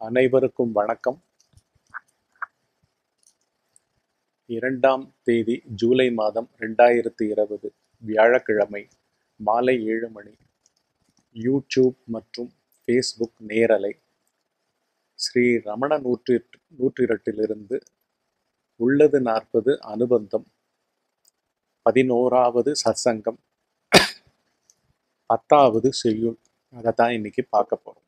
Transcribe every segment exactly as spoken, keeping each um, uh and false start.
அனைவருக்கும் வணக்கம். இரண்டாம் தேதி ஜூலை மாதம் ரெண்டாயிரத்தி இருபது வியாழக்கிழமை மாலை ஏழு மணி. யூடியூப் மற்றும் ஃபேஸ்புக் நேரலை. ஸ்ரீ ரமண நூற்றி நூற்றிரட்டிலிருந்து உள்ளது நாற்பது அனுபந்தம், பதினோராவது சத்சங்கம், பத்தாவது செய்யுள். அதை தான் இன்னைக்கு பார்க்க போறோம்.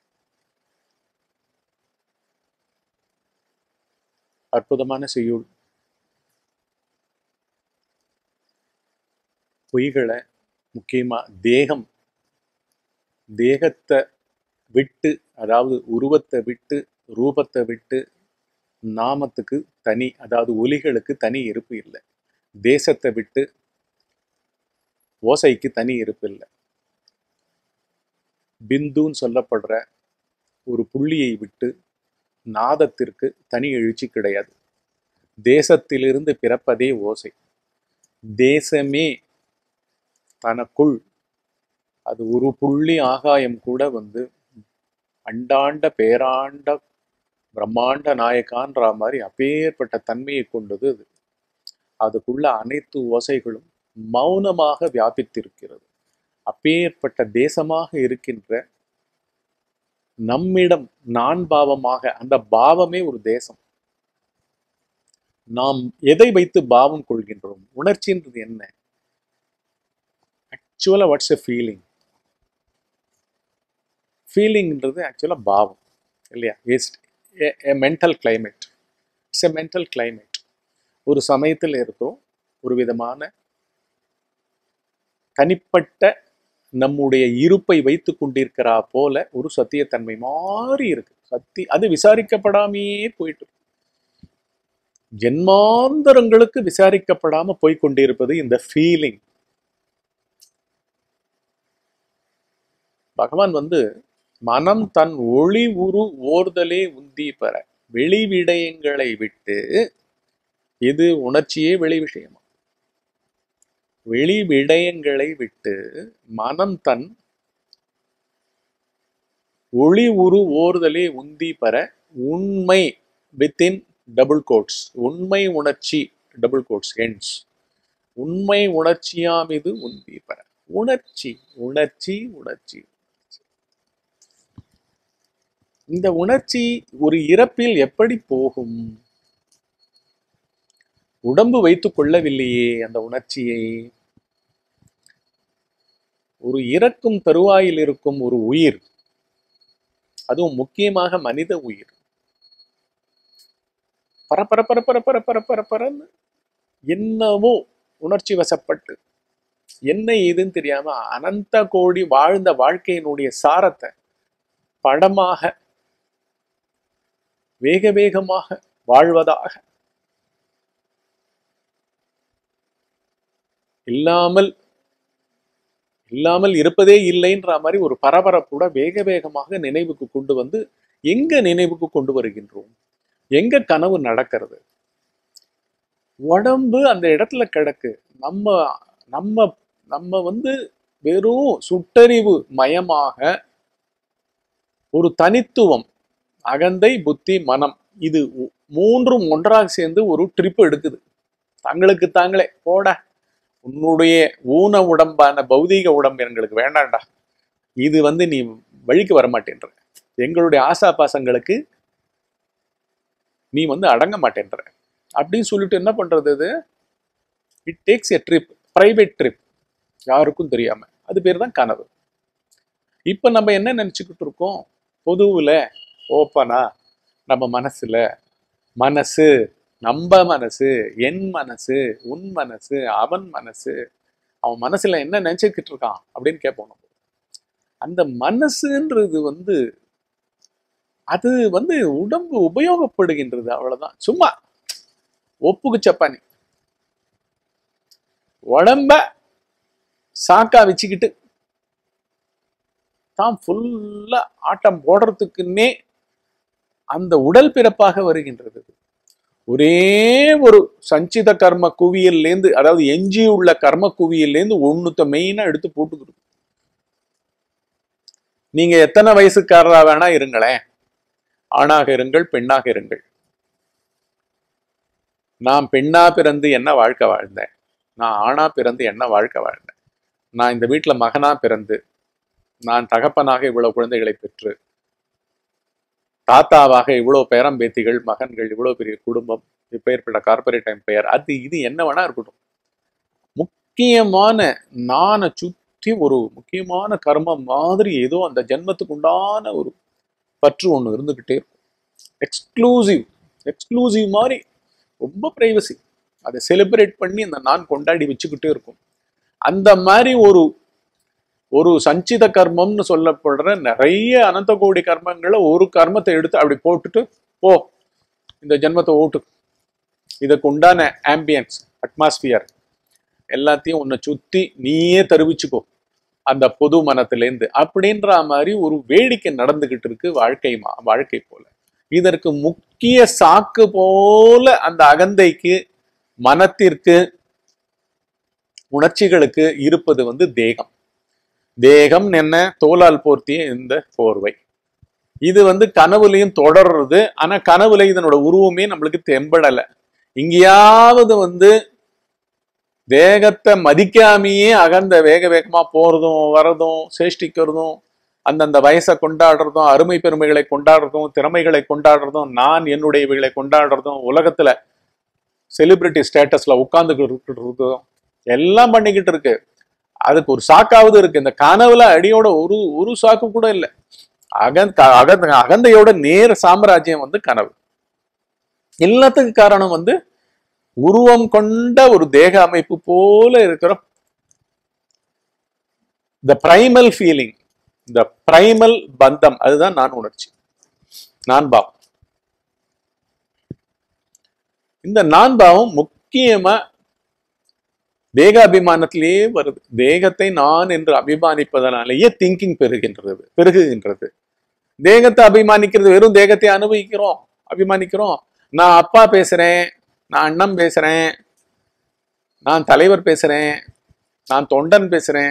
அற்புதமான செய்யுள். பொய்களை, முக்கியமா தேகம் தேகத்தை விட்டு, அதாவது உருவத்தை விட்டு, ரூபத்தை விட்டு, நாமத்துக்கு தனி, அதாவது ஒலிகளுக்கு தனி இருப்பு இல்லை. தேசத்தை விட்டு ஓசைக்கு தனி இருப்பு இல்லை. பிந்துன்னு சொல்லப்படுற ஒரு புள்ளியை விட்டு நாதத்திற்கு தனி எழுச்சி கிடையாது. தேசத்திலிருந்து பிறப்பதே ஓசை. தேசமே தனக்குள், அது ஒரு புள்ளி ஆகாயம் கூட வந்து அண்டாண்ட பேராண்ட பிரம்மாண்ட நாயக்கான்ற மாதிரி அப்பேற்பட்ட தன்மையை கொண்டது அது. அதுக்குள்ள அனைத்து ஓசைகளும் மௌனமாக வியாபித்திருக்கிறது. அப்பேற்பட்ட தேசமாக இருக்கின்ற நம்மிடம் நான் பாவமாக, அந்த பாவமே ஒரு தேசம். நாம் எதை வைத்து பாவம் கொள்கின்றோம்? உணர்ச்சின்றது என்ன? ஆக்சுவலா வாட்ஸ் எ ஃபீலிங்? ஃபீலிங்ன்றது ஆக்சுவலா பாவம் இல்லையா? It's a mental climate. It's a mental climate. ஒரு சமயத்தில் இருக்கிறோம், ஒரு விதமான தனிப்பட்ட நம்முடைய இருப்பை வைத்து கொண்டிருக்கிறா போல ஒரு சத்தியத்தன்மை மாறி இருக்கு. சத்தி அது விசாரிக்கப்படாமையே போயிட்டு, ஜென்மாந்தரங்களுக்கு விசாரிக்கப்படாம போய்கொண்டிருப்பது இந்த ஃபீலிங். பகவான் வந்து மனம் தன் ஒளி உரு ஓர்தலே உந்தி பெற வெளி விடயங்களை விட்டு, இது உணர்ச்சியே வெளி விஷயமா, வெளி விடயங்களை விட்டு மனம் தன் ஒளி உரு ஓர்தலே உந்தி பெற உண்மை வித்தின் டபுள் கோட்ஸ், உண்மை உணர்ச்சி டபுள் கோட்ஸ் ஹென்ஸ், உண்மை உணர்ச்சியாம் இது உந்தி பெற. உணர்ச்சி உணர்ச்சி உணர்ச்சி இந்த உணர்ச்சி ஒரு இறப்பில் எப்படி போகும்? உடம்பு வைத்துக் கொள்ளவில்லையே அந்த உணர்ச்சியை. ஒரு இறக்கும் தருவாயில் இருக்கும் ஒரு உயிர், அதுவும் முக்கியமாக மனித உயிர், பரப்பர பரப்பர பரப்பர பரப்பரன்னு என்னவோ உணர்ச்சி வசப்பட்டு என்ன ஏதுன்னு தெரியாம அனந்த கோடி வாழ்ந்த வாழ்க்கையினுடைய சாரத்தை படமாக வேக வேகமாக வாழ்வதாக, இல்லாமல் இல்லாமல் இருப்பதே இல்லைன்ற மாதிரி ஒரு பரபரப்போட வேக வேகமாக நினைவுக்கு கொண்டு வந்து, எங்க நினைவுக்கு கொண்டு வருகின்றோம்? எங்க கனவு நடக்கிறது? உடம்பு அந்த இடத்துல கிடக்கு. நம்ம நம்ம நம்ம வந்து வெறும் சுட்டறிவு மயமாக ஒரு தனித்துவம், அகந்தை, புத்தி, மனம், இது மூன்றும் ஒன்றாக சேர்ந்து ஒரு ட்ரிப் எடுக்குது. தங்களுக்கு தாங்களே போட, உன்னுடைய ஊன உடம்பான பௌதீக உடம்பு எங்களுக்கு வேண்டாண்டா, இது வந்து நீ வழிக்கு வரமாட்டேன்ற, எங்களுடைய ஆசா பாசங்களுக்கு நீ வந்து அடங்க மாட்டேன்ற அப்படின்னு சொல்லிட்டு என்ன பண்றது? இது it takes a trip, private trip, யாருக்கும் தெரியாம. அது பேர் தான் கனவு. இப்ப நம்ம என்ன நினைச்சுக்கிட்டு இருக்கோம்? பொதுவுல ஓப்பனா நம்ம மனசுல, மனசு நம்ம மனசு, என் மனசு, உன் மனசு, அவன் மனசு, அவன் மனசுல என்ன நினைச்சுக்கிட்டு இருக்கான் அப்படின்னு கேட்போம். நம்ம அந்த மனசுன்றது வந்து அது வந்து உடம்பு உபயோகப்படுகின்றது, அவ்வளவுதான். சும்மா ஒப்புக்கு சப்பானி உடம்ப சாக்கா வச்சுக்கிட்டு தான் ஃபுல்லா ஆட்டம் போடுறதுக்குன்னே அந்த உடல் பிறப்பாக வருகின்றது. ஒரே ஒரு சஞ்சித கர்ம குவியல்லேருந்து, அதாவது எஞ்சி உள்ள கர்ம குவியல்லேருந்து ஒண்ணுத்த மெயினா எடுத்து போட்டுக்கிட்டு, நீங்க எத்தனை வயசுக்காரரா வேணா இருங்களேன், ஆணாக இருங்கள், பெண்ணாக இருங்கள். நான் பெண்ணா பிறந்து என்ன வாழ்க்கை வாழ்ந்தேன், நான் ஆணா பிறந்து என்ன வாழ்க்கை வாழ்ந்தேன், நான் இந்த வீட்டுல மகனா பிறந்து நான் தகப்பனாக இவ்வளவு குழந்தைகளை பெற்று, தாத்தாவாக இவ்வளவு பேரம்பேத்திகள், மகன்கள், இவ்வளவு பெரிய குடும்பம், இப்பேற்பட்ட கார்பரேட் எம்பையர், அது இது என்ன வேணா இருக்கட்டும். முக்கியமான நானை சுற்றி ஒரு முக்கியமான கர்மம் மாதிரி ஏதோ அந்த ஜென்மத்துக்கு உண்டான ஒரு பற்று ஒண்ணு இருந்துகிட்டே இருக்கும். எக்ஸ்க்ளூசிவ் எக்ஸ்க்ளூசிவ் மாதிரி ரொம்ப பிரைவசி. அதை செலிப்ரேட் பண்ணி அந்த நான் கொண்டாடி வச்சுக்கிட்டே இருக்கும். அந்த மாதிரி ஒரு ஒரு சஞ்சித கர்மம்னு சொல்லப்படுற நிறைய அனந்த கோடி கர்மங்களை ஒரு கர்மத்தை எடுத்து அப்படி போட்டுட்டு போ, இந்த ஜென்மத்தை ஓட்டு, இதுக்கு உண்டான ஆம்பியன்ஸ், அட்மாஸ்பியர் எல்லாத்தையும் உன்னை சுத்தி நீயே தருவிச்சுக்கோ அந்த பொது மனத்திலேருந்து, அப்படின்ற மாதிரி ஒரு வேடிக்கை நடந்துகிட்டு இருக்கு வாழ்க்கை வாழ்க்கை போல. இதற்கு முக்கிய சாக்கு போல அந்த அகந்தைக்கு, மனத்திற்கு, உணர்ச்சிகளுக்கு இருப்பது வந்து தேகம். தேகம் என்ன, தோலால் போர்த்திய இந்த போர்வை. இது வந்து கனவுலையும் தொடர்றது. ஆனா கனவுல இதனோட உருவமே நம்மளுக்கு தெம்படலை. இங்கேயாவது வந்து தேகத்தை மதிக்காமையே அகந்த வேக வேகமா போறதும் வரதும் சேஷ்டிக்கிறதும், அந்தந்த வயசை கொண்டாடுறதும், அருமை பெருமைகளை கொண்டாடுறதும், திறமைகளை கொண்டாடுறதும், நான் என்னுடையவைகளை கொண்டாடுறதும், உலகத்துல செலிபிரிட்டி ஸ்டேட்டஸ்ல உட்கார்ந்துக்கிட்டு எல்லாம் பண்ணிக்கிட்டு இருக்கு. அதுக்கு ஒரு சாக்காவது இருக்கு. இந்த கனவுல அடியோட ஒரு ஒரு சாக்கு கூட இல்லை. அகந்த அகந்த அகந்தையோட நேர சாம்ராஜ்யம் வந்து கனவு. எல்லாத்துக்கு காரணம் வந்து உருவம் கொண்ட ஒரு தேக அமைப்பு போல இருக்கிற the primal feeling, the primal பந்தம், அதுதான் நான் உணர்ச்சி, நான் பாவம். இந்த நான் பாவம் முக்கியமா தேக அபிமானத்திலேயே வருது. தேகத்தை நான் என்று அபிமானிப்பதனாலேயே திங்கிங் பெருகின்றது பெருகுகின்றது. தேகத்தை அபிமானிக்கிறது வெறும் தேகத்தை அனுபவிக்கிறோம், அபிமானிக்கிறோம். நான் அப்பா பேசுறேன், நான் அண்ணன் பேசுறேன், நான் தலைவர் பேசுறேன், நான் தொண்டன் பேசுறேன்,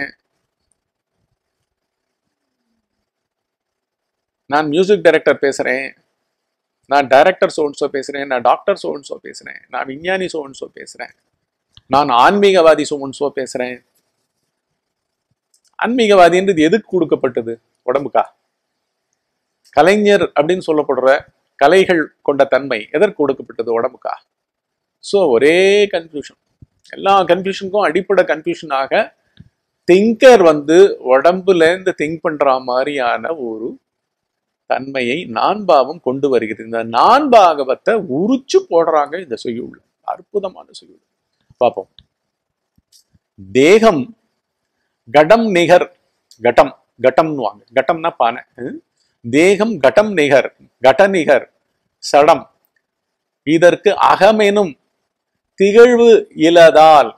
நான் மியூசிக் டைரக்டர் பேசுறேன், நான் டைரக்டர் சோன்சோ பேசுறேன், நான் டாக்டர் சோன்சோ பேசுறேன், நான் விஞ்ஞானி சோன்சோ பேசுறேன், நான் ஆன்மீகவாதி சோன்சோ பேசுறேன். ஆன்மீகவாதின்றது எதுக்கு கொடுக்கப்பட்டது? உடம்புக்கா? கலைஞர் அப்படின்னு சொல்லப்படுற கலைகள் கொண்ட தன்மை எதற்கு கொடுக்கப்பட்டது? உடம்புக்கா? ஸோ ஒரே கன்ஃபியூஷன். எல்லா கன்ஃபியூஷனுக்கும் அடிப்படை கன்ஃபியூஷனாக திங்கர் வந்து உடம்புல இருந்து திங்க் பண்ற மாதிரியான ஒரு தன்மையை நான் பாவம் கொண்டு வருகிறது. இந்த நான் பாகவத்தை உரிச்சு போடுறாங்க இந்த செய்யுள். அற்புதமான செய்யுள். பார்ப்போம். தேகம் கடம் நிகர், கட்டம் கட்டம்னுவாங்க, கட்டம்னா பானை. தேகம் கட்டம் நிகர், கட நிகர் சடம். இதற்கு அகமெனும் திகழ்வு இலதால்,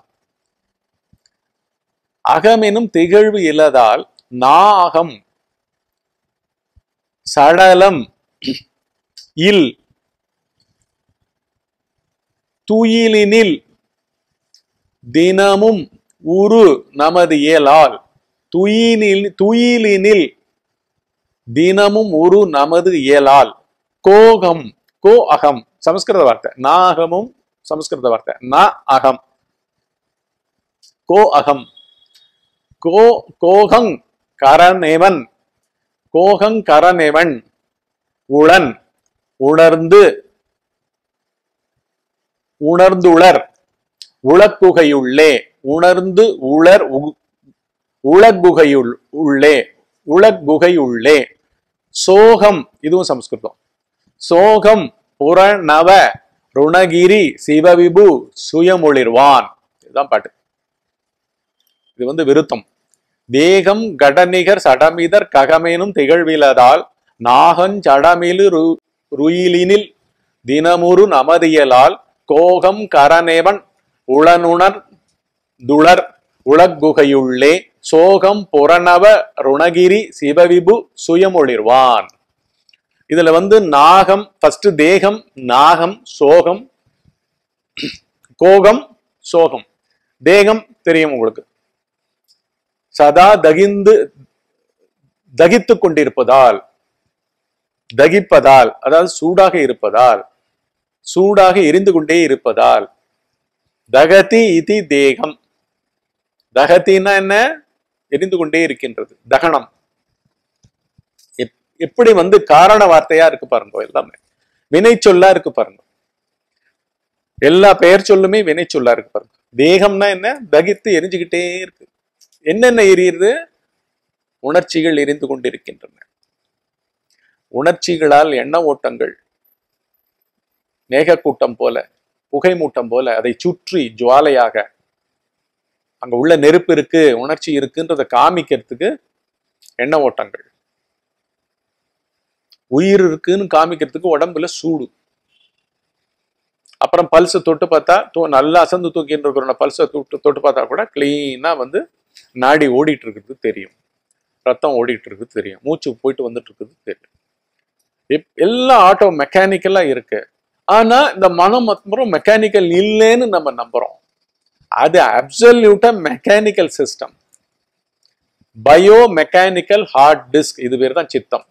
அகமெனும் திகழ்வு இலதால் நாகம் சடலம் இல் துயிலினில் தினமும் உரு நமது இயலால், துயிலில் துயிலினில் தினமும் உரு நமது இயலால் கோகம், கோ அகம் சமஸ்கிருத வார்த்தை, நாகமும் சமஸ்கிருத வார்த்தை, ந அகம், கோ அகம், கோ கோகங் கரநேவன், கோகங் கரநேவன் உளன் உணர்ந்து உணர்ந்துளர் உளக்குகையுள்ளே, உணர்ந்து உளர் உளக்குகையுள் உள்ளே, உளக்குகையுள்ளே சோகம், இதுவும் சமஸ்கிருதம். சோகம் புரணவ ருணகிரி சிவவிபு சுயமொழிர்வான், இதுதான் பாட்டு. இது வந்து விருத்தம். தேகம் கடநிகர் சடமிதர் ககமேனும் திகழ்விலதால் நாகஞ் சடமிலு ருயிலினில் தினமுரு நமதியலால் கோகம் கரநேவன் உளனுணர் துளர் உளக்குகையுள்ளே சோகம் புரணவ ருணகிரி சிவவிபு சுயமொழிர்வான். இதுல வந்து நாகம் ஃபர்ஸ்ட், தேகம், நாகம், சோகம், கோகம், சோகம். தேகம் தெரியும் உங்களுக்கு, சதா தகிந்து தகித்து கொண்டிருப்பதால் தகிப்பதால், அதாவது சூடாக இருப்பதால், சூடாக எரிந்து கொண்டே இருப்பதால், தகதி இதி தேகம். தகத்தின்னா என்ன? எரிந்து கொண்டே இருக்கின்றது, தகனம். எப்படி வந்து காரண வார்த்தையா இருக்கு பாருங்க, எல்லாமே வினை சொல்லா இருக்கு பாருங்க. எல்லா பெயர் சொல்லுமே வினை சொல்லா இருக்கு பாருங்க. தேகம்னா என்ன? தகித்து எரிஞ்சுக்கிட்டே இருக்கு. என்னென்ன எரியுது? உணர்ச்சிகள் எரிந்து கொண்டிருக்கின்றன. உணர்ச்சிகளால் எண்ண ஓட்டங்கள் மேகக்கூட்டம் போல, புகை மூட்டம் போல அதை சுற்றி ஜுவாலையாக, அங்க உள்ள நெருப்பு இருக்கு, உணர்ச்சி இருக்குன்றதை காமிக்கிறதுக்கு எண்ண ஓட்டங்கள். உயிர் இருக்குன்னு காமிக்கிறதுக்கு உடம்புல சூடு. அப்புறம் பல்ஸ் தொட்டு பார்த்தா, நல்லா அசந்து தூக்கிட்டு இருக்கிற பல்ஸை தொட்டு தொட்டு பார்த்தா கூட கிளீனா வந்து நாடி ஓடிட்டு இருக்கிறது தெரியும், ரத்தம் ஓடிட்டு இருக்குது தெரியும், மூச்சு போயிட்டு வந்துட்டு இருக்குது தெரியும். எல்லாம் ஆட்டோ மெக்கானிக்கலா இருக்கு. ஆனா இந்த மனம் மற்றும் மெக்கானிக்கல் இல்லைன்னு நம்ம நம்புறோம். அது அப்சல்யூட்டா mechanical system, biomechanical hard disk. இது பேர் தான் சித்தம்.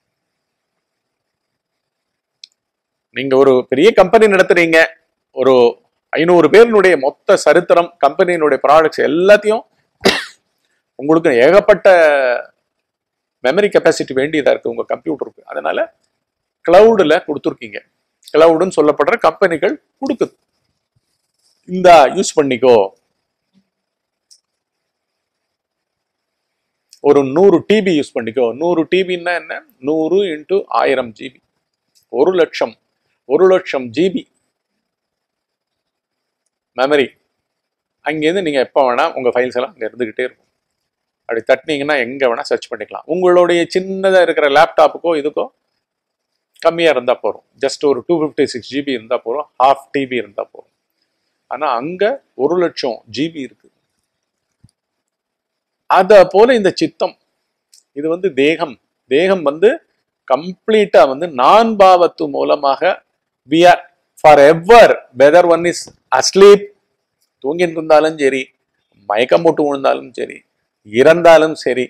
நீங்க ஒரு பெரிய கம்பெனி நடத்துறீங்க, ஒரு ஐநூறு பேருடைய மொத்த சரித்திரம், கம்பெனியினுடைய ப்ராடக்ட்ஸ் எல்லாத்தையும், உங்களுக்கு ஏகப்பட்ட மெமரி கெப்பாசிட்டி வேண்டியதா இருக்கு உங்க கம்ப்யூட்டருக்கு. அதனால கிளவுட்ல கொடுத்துருக்கீங்க. கிளவுடுன்னு சொல்லப்படுற கம்பெனிகள் கொடுக்குது, இந்த யூஸ் பண்ணிக்கோ. ஒரு நூறு டிபி யூஸ் பண்ணிக்கோ. நூறு டிபின்னா என்ன? நூறு இன்டூ ஆயிரம் ஜிபி, ஒரு லட்சம் ஒரு லட்சம் ஜிபி மெமரி. அங்கேருந்து நீங்க எப்போ வேணா உங்க ஃபைல்ஸ் எல்லாம் அங்க இருந்துகிட்டே இருக்கும். அப்படி தட்டினீங்கன்னா எங்க வேணா சர்ச் பண்ணிக்கலாம். உங்களுடைய சின்னதா இருக்கிற லேப்டாப்புக்கோ இதுக்கோ கம்மியா இருந்தா போறோம், ஜஸ்ட் ஒரு டூ பிப்டி சிக்ஸ் ஜிபி இருந்தா போறோம், ஹாஃப் டிபி இருந்தா போறோம். ஆனா அங்க ஒரு லட்சம் ஜிபி இருக்கு. அத போல இந்த சித்தம், இது வந்து தேகம். தேகம் வந்து கம்ப்ளீட்டா வந்து நான் பாவத்து மூலமாக we are forever, whether one is asleep, தூங்கிட்டு இருந்தாலும் சரி, மயக்கம் போட்டு விழுந்தாலும் சரி, இறந்தாலும் சரி,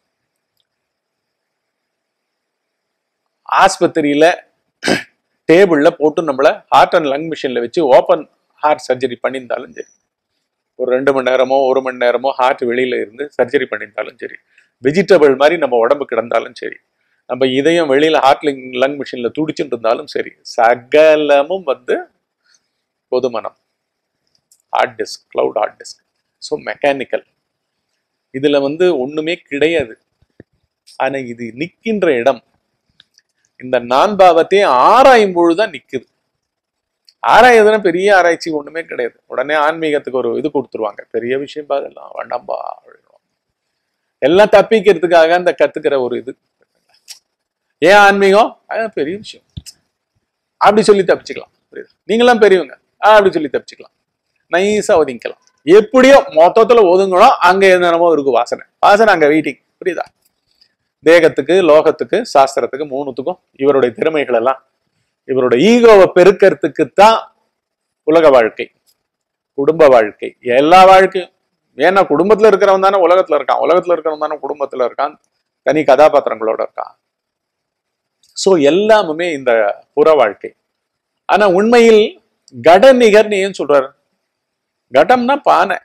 ஆஸ்பத்திரியில டேபிள்ல போட்டு நம்மள ஹார்ட் அண்ட் லங் மிஷின்ல வச்சு ஓப்பன் ஹார்ட் சர்ஜரி பண்ணியிருந்தாலும் சரி, ஒரு ரெண்டு மணி நேரமோ ஒரு மணி நேரமோ ஹார்ட் வெளியில இருந்து சர்ஜரி பண்ணியிருந்தாலும் சரி, வெஜிடபிள் மாதிரி நம்ம உடம்பு கிடந்தாலும் சரி, நம்ம இதயம் வெளியில ஹார்ட் லங் மிஷின்ல துடிச்சுட்டு இருந்தாலும் சரி, சகலமும் வந்து பொது மனம், hard disk, cloud hard disk. So mechanical, இதுல வந்து ஒண்ணுமே கிடையாது. ஆனா இது நிற்கின்ற இடம் இந்த நான் பாவத்தை ஆராயும் பொழுதுதான் நிக்குது. ஆராயுதுன்னா பெரிய ஆராய்ச்சி ஒண்ணுமே கிடையாது. உடனே ஆன்மீகத்துக்கு ஒரு இது கொடுத்துருவாங்க, பெரிய விஷயம் அதெல்லாம் வேண்டாம்பா, எல்லாம் தப்பிக்கிறதுக்காக அந்த கத்துக்கிற ஒரு இது. ஏன் ஆன்மீகம்? அதான் பெரிய விஷயம், அப்படி சொல்லி தப்பிச்சுக்கலாம். புரியுது? நீங்களாம் பெரியவங்க அப்படி சொல்லி தப்பிச்சுக்கலாம், நைஸா ஒதுங்கிக்கலாம். எப்படியோ மொத்தத்துல ஒதுங்கணும். அங்க என்னென்னமோ இருக்கு வாசனை, வாசனை அங்க வெயிட்டிங். புரியுதா? தேகத்துக்கு, லோகத்துக்கு, சாஸ்திரத்துக்கு, மூணுத்துக்கும் இவருடைய திறமைகள் எல்லாம் இவருடைய ஈகோவை பெருக்கிறதுக்கு தான் உலக வாழ்க்கை, குடும்ப வாழ்க்கை, எல்லா வாழ்க்கையும். ஏன்னா குடும்பத்துல இருக்கிறவன் தானே உலகத்துல இருக்கான், உலகத்துல இருக்கிறவன் தானே குடும்பத்துல இருக்கான், தனி கதாபாத்திரங்களோட இருக்கான். சோ எல்லாமுமே இந்த புற வாழ்க்கை. ஆனா உண்மையில் கட நிகர்னு ஏன் சொல்றாரு? கடம்னா பானை,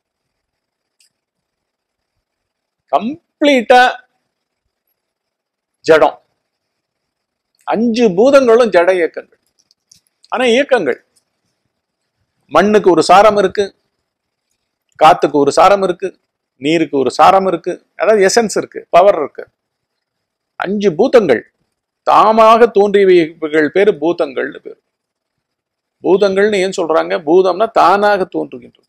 கம்ப்ளீட்டா ஜடம். அஞ்சு பூதங்களும் ஜட இயக்கங்கள். ஆனா இயக்கங்கள், மண்ணுக்கு ஒரு சாரம் இருக்கு, காத்துக்கு ஒரு சாரம் இருக்கு, நீருக்கு ஒரு சாரம் இருக்கு, அதாவது எசன்ஸ் இருக்கு, பவர் இருக்கு. அஞ்சு பூதங்கள் தாமாக தோன்றியவைகள் பேரு பூதங்கள்னு பேரு. பூதங்கள்னு ஏன் சொல்றாங்க? பூதம்னா தானாக தோன்றுகின்றது.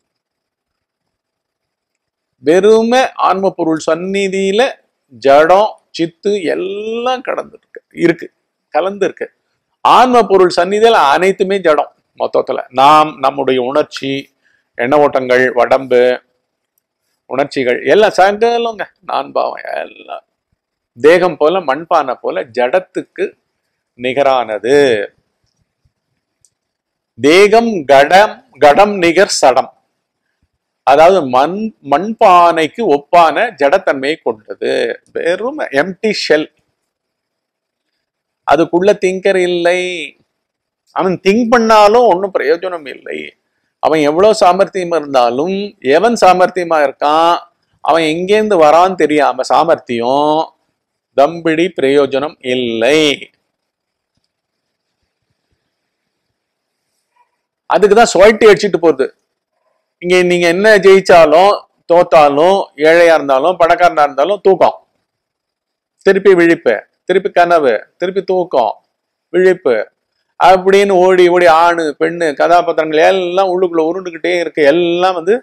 வெறுமை ஆன்ம பொருள் சந்நிதியில ஜடம் சித்து எல்லாம் கடந்து இருக்கு இருக்கு கலந்து இருக்கு. ஆன்ம பொருள் சந்நிதியில அனைத்துமே ஜடம். மொத்தத்துல நாம், நம்முடைய உணர்ச்சி, எண்ண ஓட்டங்கள், உடம்பு, உணர்ச்சிகள் எல்லாம் சகலங்க நான் பாவம் எல்லாம் தேகம் போல மண்பானை போல ஜடத்துக்கு நிகரானது. தேகம் கடம், கடம் நிகர் சடம். அதாவது மண் மண்பானைக்கு ஒப்பான ஜடத்தன்மையை கொண்டது. வெறும் எம்டி ஷெல். அதுக்குள்ள திங்கர் இல்லை. அவன் திங்க் பண்ணாலும் ஒன்றும் பிரயோஜனம் இல்லை. அவன் எவ்வளவு சாமர்த்தியமா இருந்தாலும், எவன் சாமர்த்தியமா இருக்கான், அவன் எங்கேருந்து வரான்னு தெரியாம சாமர்த்தியம் தம்பிடி பிரயோஜனம் இல்லை. அதுக்குதான் சுவைட்டி அடிச்சுட்டு போகுது. இங்க நீங்க என்ன ஜெயிச்சாலும் தோத்தாலும், ஏழையா இருந்தாலும் பணக்காரனா இருந்தாலும் தூக்கம், திருப்பி விழிப்பு, திருப்பி கனவு, திருப்பி தூக்கம், விழிப்பு அப்படின்னு ஓடி ஓடி ஆணு பெண்ணு கதாபாத்திரங்கள் எல்லாம் உள்ளுக்குள்ள உருண்டுகிட்டே இருக்கு. எல்லாம் வந்து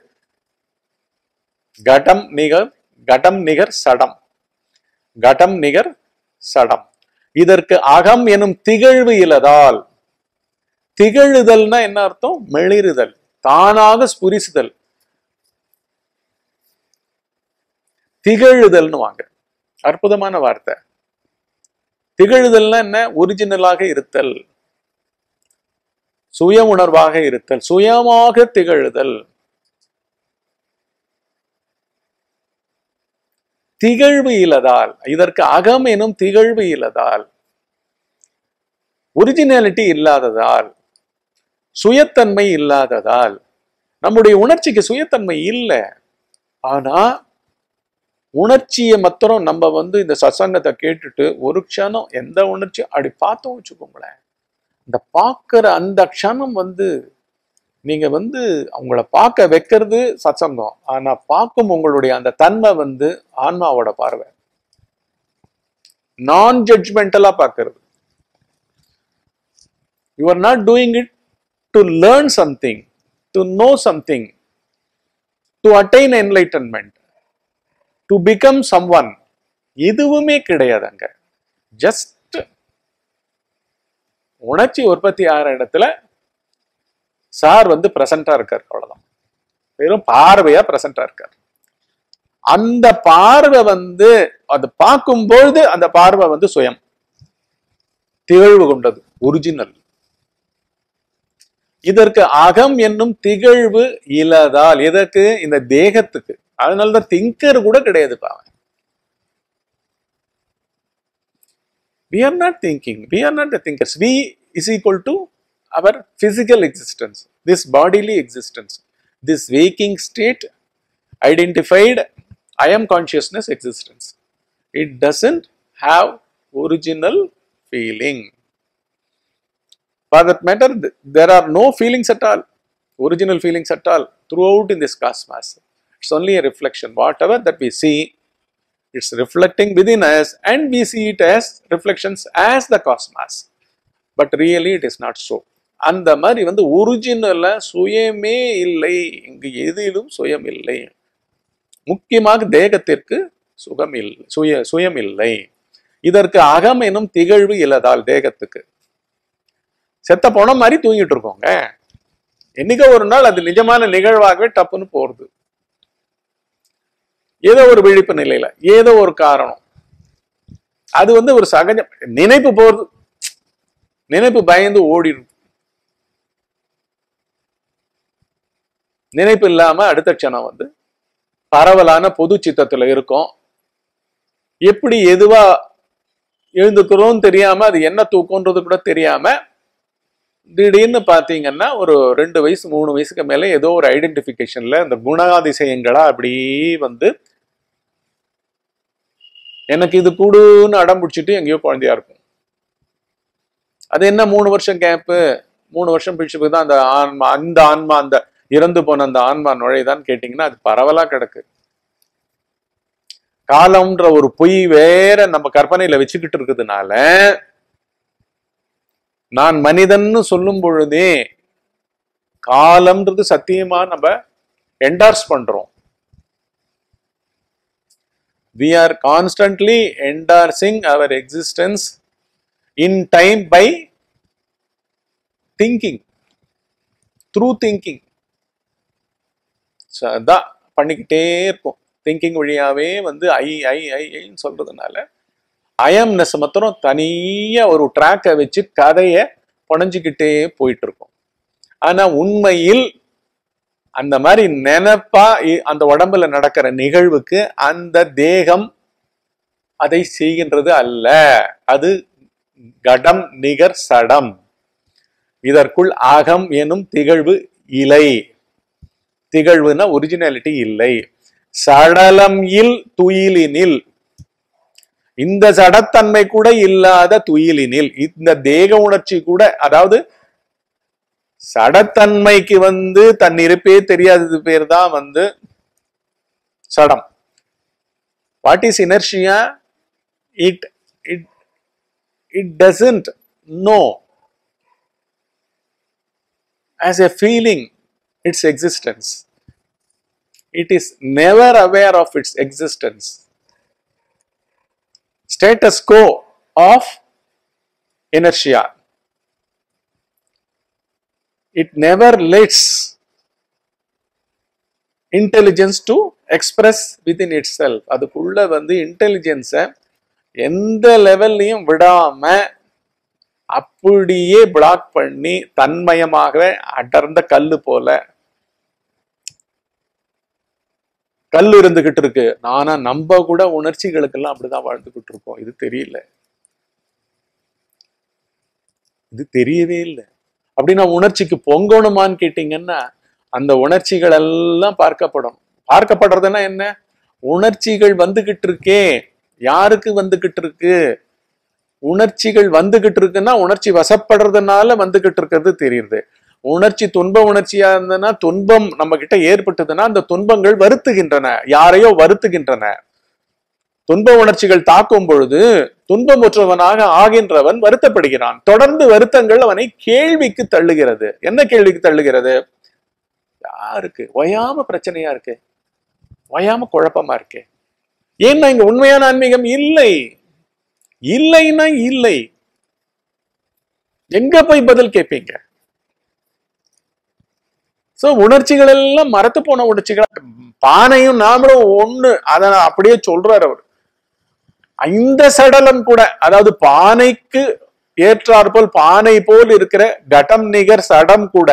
கடம் நிகர் கடம் நிகர் சடம், கடம் நிகர் சடம். இதற்கு அகம் எனும் திகழ்வு இலதால், திகழுதல்னா என்ன அர்த்தம்? மெளிறுதல், தானாக ஸ்புரிசுதல். திகழுதல்னு வாங்க, அற்புதமான வார்த்தை. திகழுதல்னா என்ன? ஒரிஜினலாக இருத்தல், சுய உணர்வாக இருத்தல், சுயமாக திகழுதல். திகழ்வு இலதால், இதற்கு அகம் எனும் திகழ்வு இலதால், ஒரிஜினாலிட்டி இல்லாததால், சுயத்தன்மை இல்லாததால். நம்முடைய உணர்ச்சிக்கு சுயத்தன்மை இல்லை. ஆனா உணர்ச்சியை மாத்திரம் நம்ம வந்து இந்த சத்சங்கத்தை கேட்டுட்டு ஒரு க்ஷணம் எந்த உணர்ச்சியும் அப்படி பார்த்தோம் வச்சுக்கோங்களேன், இந்த பார்க்கிற அந்த க்ஷணம் வந்து நீங்க வந்து அவங்கள பார்க்க வைக்கிறது சத்சங்கம். ஆனா பார்க்கும் உங்களுடைய அந்த தன்மை வந்து ஆன்மாவோட பார்வை, நான் ஜட்ஜ்மெண்டலா பார்க்கிறது. You are not doing it to learn something, to know something, to attain enlightenment, to become someone. எதுவுமே கிடையாது அங்க. ஜஸ்ட் உணர்ச்சி உற்பத்தி ஆகிற இடத்துல சார் வந்து பிரசண்டா இருக்கார், அவ்வளவுதான். வெறும் பார்வையா பிரசண்டா இருக்கார். அந்த பார்வை வந்து அது பார்க்கும்போது அந்த பார்வை வந்து சுயம் திகழ்வு கொண்டது, ஒரிஜினல். இதற்கு அகம் என்னும் திகழ்வு இலதால், இதற்கு இந்த தேகத்துக்கு. அதனாலதான் திங்கர் கூட கிடையாது பாவம். We are not thinking, we are not the thinkers. We is equal to our physical existence, this bodily existence, this waking state, identified I am consciousness existence. It doesn't have original feeling. For that matter, there are no feelings at all, original feelings at all throughout in this cosmos. It's only a reflection. Whatever that we see, it's reflecting within us, and we see it as reflections as the cosmos. But really it is not so. அந்த மாதிரி வந்து ஒரிஜினலா சுயமே இல்லை, இங்கு எதிலும் சுயம் இல்லை. முக்கியமாக தேகத்திற்கு சுகம் இல்லை, சுய சுயம் இல்லை. இதற்கு அகம் எனும் திகழ்வு இலதால், தேகத்துக்கு. செத்த போன மாதிரி தூங்கிட்டு இருக்கோங்க. என்னைக்கோ ஒரு நாள் அது நிஜமான நிகழ்வாகவே டப்புன்னு போறது. ஏதோ ஒரு விழிப்பு நிலையில ஏதோ ஒரு காரணம், அது வந்து ஒரு சகஜம். நினைப்பு போறது, நினைப்பு பயந்து ஓடிடும். நினைப்பு இல்லாம அடுத்த க்ஷணம் வந்து பரவலான பொது சித்தத்துல இருக்கும். எப்படி எதுவா எழுந்துக்கிறோம் தெரியாம, அது என்ன தூக்கம்ன்றது கூட தெரியாம, திடீர்னு பாத்தீங்கன்னா ஒரு ரெண்டு வயசு மூணு வயசுக்கு மேல ஏதோ ஒரு ஐடென்டிபிகேஷன்ல இந்த குணாதிசயங்களா அப்படி வந்து எனக்கு இது கூடுன்னு அடம் பிடிச்சிட்டு எங்கேயோ குழந்தையா இருக்கும். அது என்ன மூணு வருஷம் கேப்பு, மூணு வருஷம் பிடிச்சு தான் அந்த ஆன்மா, அந்த ஆன்மா, அந்த இறந்து போன அந்த ஆன்மா நுழைதான் கேட்டீங்கன்னா அது பரவலா கிடக்கு. காலம்ன்ற ஒரு பொய் வேற நம்ம கற்பனையில வச்சுக்கிட்டு இருக்கிறதுனால, நான் மனிதன்னு சொல்லும் பொழுதே காலம்ன்றது சத்தியமா நம்ம என்டார்ஸ் பண்றோம். We are constantly endorsing our existence in time by thinking, through thinking. So அதான் பண்ணிக்கிட்டே இருக்கும். திங்கிங் வழியாவே வந்து ஐ ஐ ஐன்னு சொல்றதுனால அயம்னஸ் மாத்திரம் தனியா ஒரு ட்ராக்கை வச்சு கதையை புனைஞ்சுக்கிட்டே போயிட்டு இருக்கும். ஆனா உண்மையில் அந்த மாதிரி நினைப்பா அந்த உடம்புல நடக்கிற நிகழ்வுக்கு அந்த தேகம் அதை செய்கின்றது அல்ல. அது கடம் நிகர் சடம். இதற்குள் அகம் எனும் திகழ்வு இலை. திகழ்வுனா ஒரிஜினாலிட்டி இல்லை. சடலம் இல் துயிலினில், இந்த சடத்தன்மை கூட இல்லாத துயிலினில், இந்த தேக உணர்ச்சி கூட, அதாவது சடத்தன்மைக்கு வந்து தன் இருப்பே தெரியாதது பேர் தான் வந்து சடம். What is inertia? It it it doesn't know as a feeling its existence. It is never aware of its existence. Status quo of inertia. It never lets intelligence to express within itself. அதுக்குள்ள வந்து intelligence எந்த லெவல்லையும் விடாம அப்படியே black பண்ணி தன்மயமாக அடர்ந்த கல்லு போல கல் இருந்துகிட்டு இருக்கு. ஆனா நம்ம கூட உணர்ச்சிகளுக்கெல்லாம் அப்படிதான் வாழ்ந்துகிட்டு இருக்கோம். இது தெரியல, இது தெரியவே இல்லை. அப்படின்னா உணர்ச்சிக்கு பொங்கணுமான்னு கேட்டீங்கன்னா, அந்த உணர்ச்சிகள் எல்லாம் பார்க்கப்படும். பார்க்கப்படுறதுன்னா என்ன? உணர்ச்சிகள் வந்துகிட்டு இருக்கே, யாருக்கு வந்துகிட்டு இருக்கு? உணர்ச்சிகள் வந்துகிட்டு இருக்குன்னா உணர்ச்சி வசப்படுறதுனால வந்துகிட்டு இருக்கிறது தெரியுது. உணர்ச்சி துன்ப உணர்ச்சியா இருந்ததுன்னா, துன்பம் நம்ம கிட்ட ஏற்பட்டதுன்னா அந்த துன்பங்கள் வருத்துகின்றன, யாரையோ வருத்துகின்றன. துன்ப உணர்ச்சிகள் தாக்கும் பொழுது துன்பமுற்றவனாக ஆகின்றவன் வருத்தப்படுகிறான். தொடர்ந்து வருத்தங்கள் அவனை கேள்விக்கு தள்ளுகிறது. என்ன கேள்விக்கு தள்ளுகிறது? யாருக்கு ஓயாம பிரச்சனையா இருக்கு, ஓயாம குழப்பமா இருக்கு. ஏன்னா இங்க உண்மையான ஆன்மீகம் இல்லை. இல்லைன்னா இல்லை, எங்க போய் பதில் கேட்பீங்க? சோ உணர்ச்சிகள் எல்லாம் மறத்து போன உணர்ச்சிகள். பானையும் நாமளும் ஒண்ணு, அத அப்படியே சொல்றாரு அவர். இந்த சடலம் கூட, அதாவது பானைக்கு ஏற்றாற்போல் பானை போல் இருக்கிற கடம் நிகர் சடம் கூட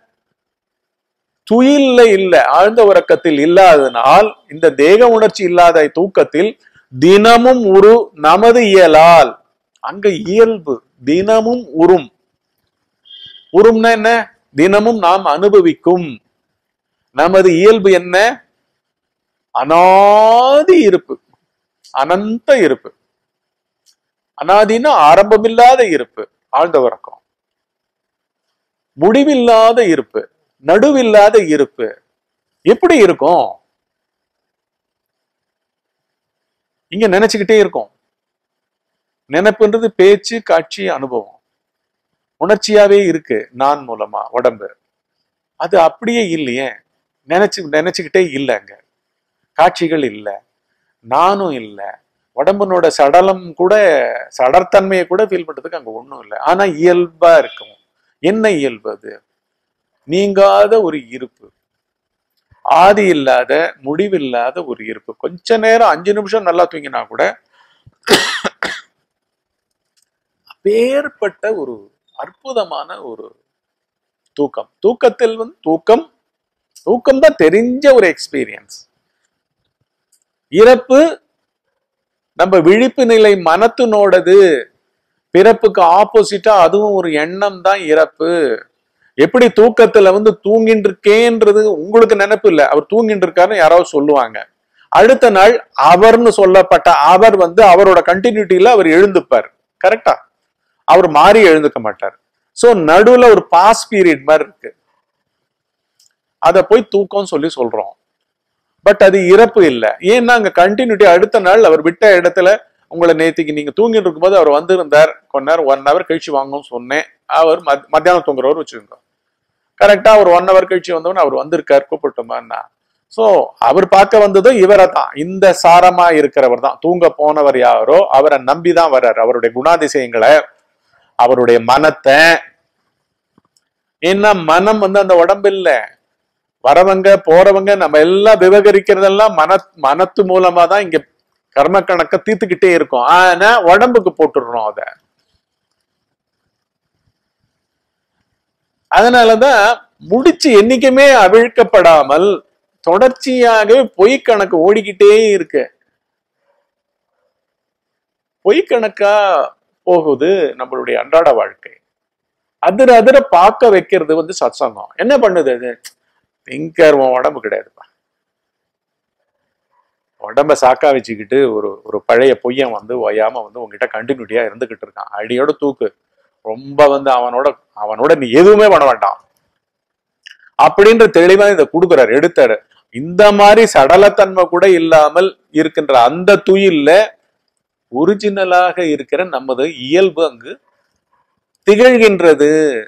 துயில்ல இல்ல, ஆழ்ந்த உறக்கத்தில் இல்லாதனால், இந்த தேக உணர்ச்சி இல்லாத தூக்கத்தில் தினமும் உரு நமது இயலால். அங்க இயல்பு தினமும் உரும். உரும்னா என்ன? தினமும் நாம் அனுபவிக்கும். நமது இயல்பு என்ன? அனாதி இருப்பு, அனந்த இருப்பு. அனாதினா ஆரம்பமில்லாத இருப்பு, ஆழ்ந்த உறக்கம். முடிவில்லாத இருப்பு, நடுவில்லாத இருப்பு. எப்படி இருக்கும்? இங்க நினைச்சுக்கிட்டே இருக்கும். நினைப்புன்றது பேச்சு, காட்சி, அனுபவம், உணர்ச்சியாவே இருக்கு. நான் மூலமா உடம்பு அது அப்படியே இல்லையே, நினைச்சு நினைச்சுக்கிட்டே இல்லைங்க. காட்சிகள் இல்லை, நானும் இல்லை, உடம்புனோட சடலம் கூட, சடர்த்தன்மையை கூட ஃபீல் பண்றதுக்கு அங்க ஒண்ணும் இல்லை. ஆனா இயல்பா இருக்கும். என்ன இயல்பு அது? நீங்காத ஒரு இருப்பு, ஆதி இல்லாத முடிவில்லாத ஒரு இருப்பு. கொஞ்ச நேரம் அஞ்சு நிமிஷம் நல்லா தூங்கினா கூட அப்பேற்பட்ட ஒரு அற்புதமான ஒரு தூக்கம். தூக்கத்தில் வந்து தூக்கம் தூக்கம் தான் தெரிஞ்ச ஒரு எக்ஸ்பீரியன்ஸ். இறப்பு நம்ம விழிப்பு நிலை மனத்தினோடது. பிறப்புக்கு ஆப்போசிட்டா அதுவும் ஒரு எண்ணம் தான் இறப்பு. எப்படி தூக்கத்துல வந்து தூங்கிட்டு இருக்கேன்றது உங்களுக்கு நினைப்பு இல்லை, அவர் தூங்கிட்டு இருக்காருன்னு யாராவது சொல்லுவாங்க. அடுத்த நாள் அவர்னு சொல்லப்பட்ட அவர் வந்து அவரோட கண்டினியூட்டியில அவர் எழுந்துப்பார். கரெக்டா? அவர் மாறி எழுந்துக்க மாட்டார். சோ நடுவுல ஒரு பாஸ் பீரியட் மாதிரி இருக்கு. அத போய் தூக்கம் சொல்லி சொல்றோம். பட் அது இறப்பு இல்லை. ஏன்னா அங்க கண்டினியூட்டி. அடுத்த நாள் அவர் விட்ட இடத்துல, உங்களை நேத்திக்கு நீங்க தூங்கிட்டு இருக்கும்போது அவர் வந்திருந்தார், கொஞ்ச நேரம் ஒன் ஹவர் கழிச்சு வாங்கன்னு சொன்னேன். அவர் மத்தியானம் தூங்குறவர் வச்சுக்கோங்க. கரெக்டா ஒரு ஒன் ஹவர் கழிச்சு வந்தவன் அவர் வந்திருக்கார், கூப்பிட்டுமான்னா. சோ அவர் பார்க்க வந்ததும் இவரை தான், இந்த சாரமா இருக்கிறவர் தான். தூங்க போனவர் யாரோ அவரை நம்பிதான் வர்றார். அவருடைய குணாதிசயங்களை, அவருடைய மனத்தை. ஏன்னா மனம் வந்து அந்த உடம்பு இல்ல. வரவங்க போறவங்க நம்ம எல்லாம் விவகரிக்கிறதெல்லாம் மன மனத்து மூலமா தான் இங்க கர்ம கணக்க தீர்த்துக்கிட்டே இருக்கும். ஆனா உடம்புக்கு போட்டுடுறோம் அத. அதனாலதான் முடிச்சு என்னைக்குமே அவிழ்க்கப்படாமல் தொடர்ச்சியாகவே பொய் கணக்கு ஓடிக்கிட்டே இருக்கு. பொய் கணக்கா போகுது நம்மளுடைய அன்றாட வாழ்க்கை. அதிர அதிர பார்க்க வைக்கிறது வந்து சத்சங்கம். என்ன பண்ணுது அது? திங்கர் உடம்பு கிடையாதுப்பா. உடம்ப சாக்கா வச்சுக்கிட்டு ஒரு ஒரு பழைய பொய்யன் வந்து ஒய்யாம வந்து உங்ககிட்ட கண்டினியூட்டியா இருந்துகிட்டு இருக்கான். அடியோட தூக்கு. ரொம்ப வந்து அவனோட அவனோட நீ எதுவுமே பண்ண வேண்டாம் அப்படின்ற தெளிவா இதை கொடுக்குறாரு, எடுத்தாரு. இந்த மாதிரி சடலத்தன்மை கூட இல்லாமல் இருக்கின்ற அந்த துயில்ல ஒரிஜினலாக இருக்கிற நமது இயல்பு அங்கு திகழ்கின்றது,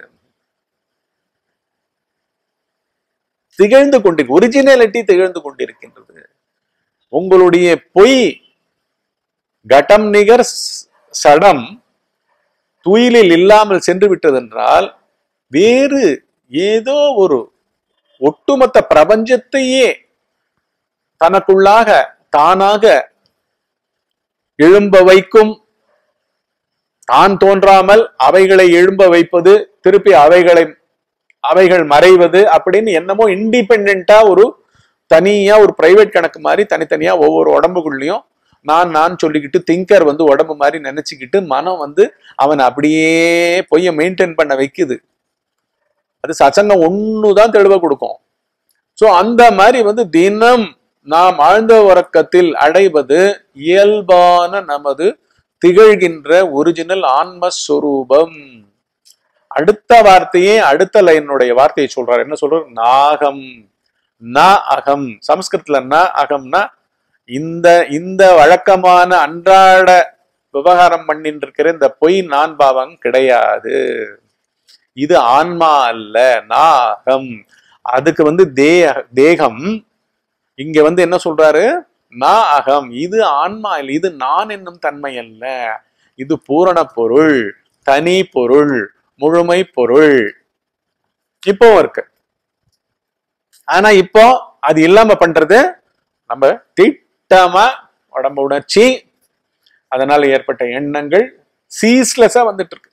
திகழ்ந்து கொண்டு ஒரிஜினாலிட்டி திகழ்ந்து கொண்டிருக்கின்றது. உங்களுடைய பொய் கடம் நிகர் சடம் துயிலில் இல்லாமல் சென்று விட்டதென்றால் வேறு ஏதோ ஒரு ஒட்டுமொத்த பிரபஞ்சத்தையே தனக்குள்ளாக தானாக எழும்ப வைக்கும், தான் தோன்றாமல் அவைகளை எழும்ப வைப்பது, திருப்பி அவைகளை அவைகள் மறைவது அப்படின்னு என்னமோ இண்டிபெண்டா ஒரு தனியா ஒரு பிரைவேட் கணக்கு மாதிரி தனித்தனியா ஒவ்வொரு உடம்புக்குள்ளயும் நான் நான் சொல்லிக்கிட்டு திங்கர் வந்து உடம்பு மாதிரி நினைச்சுக்கிட்டு மனம் வந்து அவன் அப்படியே பொய்ய மெயின்டைன் பண்ண வைக்குது. அது சத்சங்கம் ஒண்ணுதான் தெளிவா கொடுக்கும். சோ அந்த மாதிரி வந்து தினம் நாம் ஆழ்ந்த உறக்கத்தில் அடைவது இயல்பான நமது திகழ்கின்ற ஒரிஜினல் ஆன்மஸ்வரூபம். அடுத்த வார்த்தையே அடுத்த லைனுடைய வார்த்தையை சொல்றாரு. என்ன சொல்றாரு? நாகம் ந அகம். சமஸ்கிருதத்துல ந அகம்னா இந்த இந்த வழக்கமான அன்றாட விவகாரம் பண்ணிட்டு இருக்கிற இந்த பொய் நான் பாவம் கிடையாது. இது ஆன்மா அல்ல, நாகம். அதுக்கு வந்து தே தேகம். இங்க வந்து என்ன சொல்றாரு? நா அகம். இது ஆன்மா இல்லை, இது நான் என்னும் தன்மை அல்ல, இது பூரண பொருள், தனி பொருள், முழுமை பொருள். இப்போ இருக்கு. ஆனா இப்போ அது இல்லாம பண்றது நம்ம திட்டமா உடம்பு உணர்ச்சி, அதனால ஏற்பட்ட எண்ணங்கள் சீஸ்லெஸ்ஸா வந்துட்டு இருக்கு.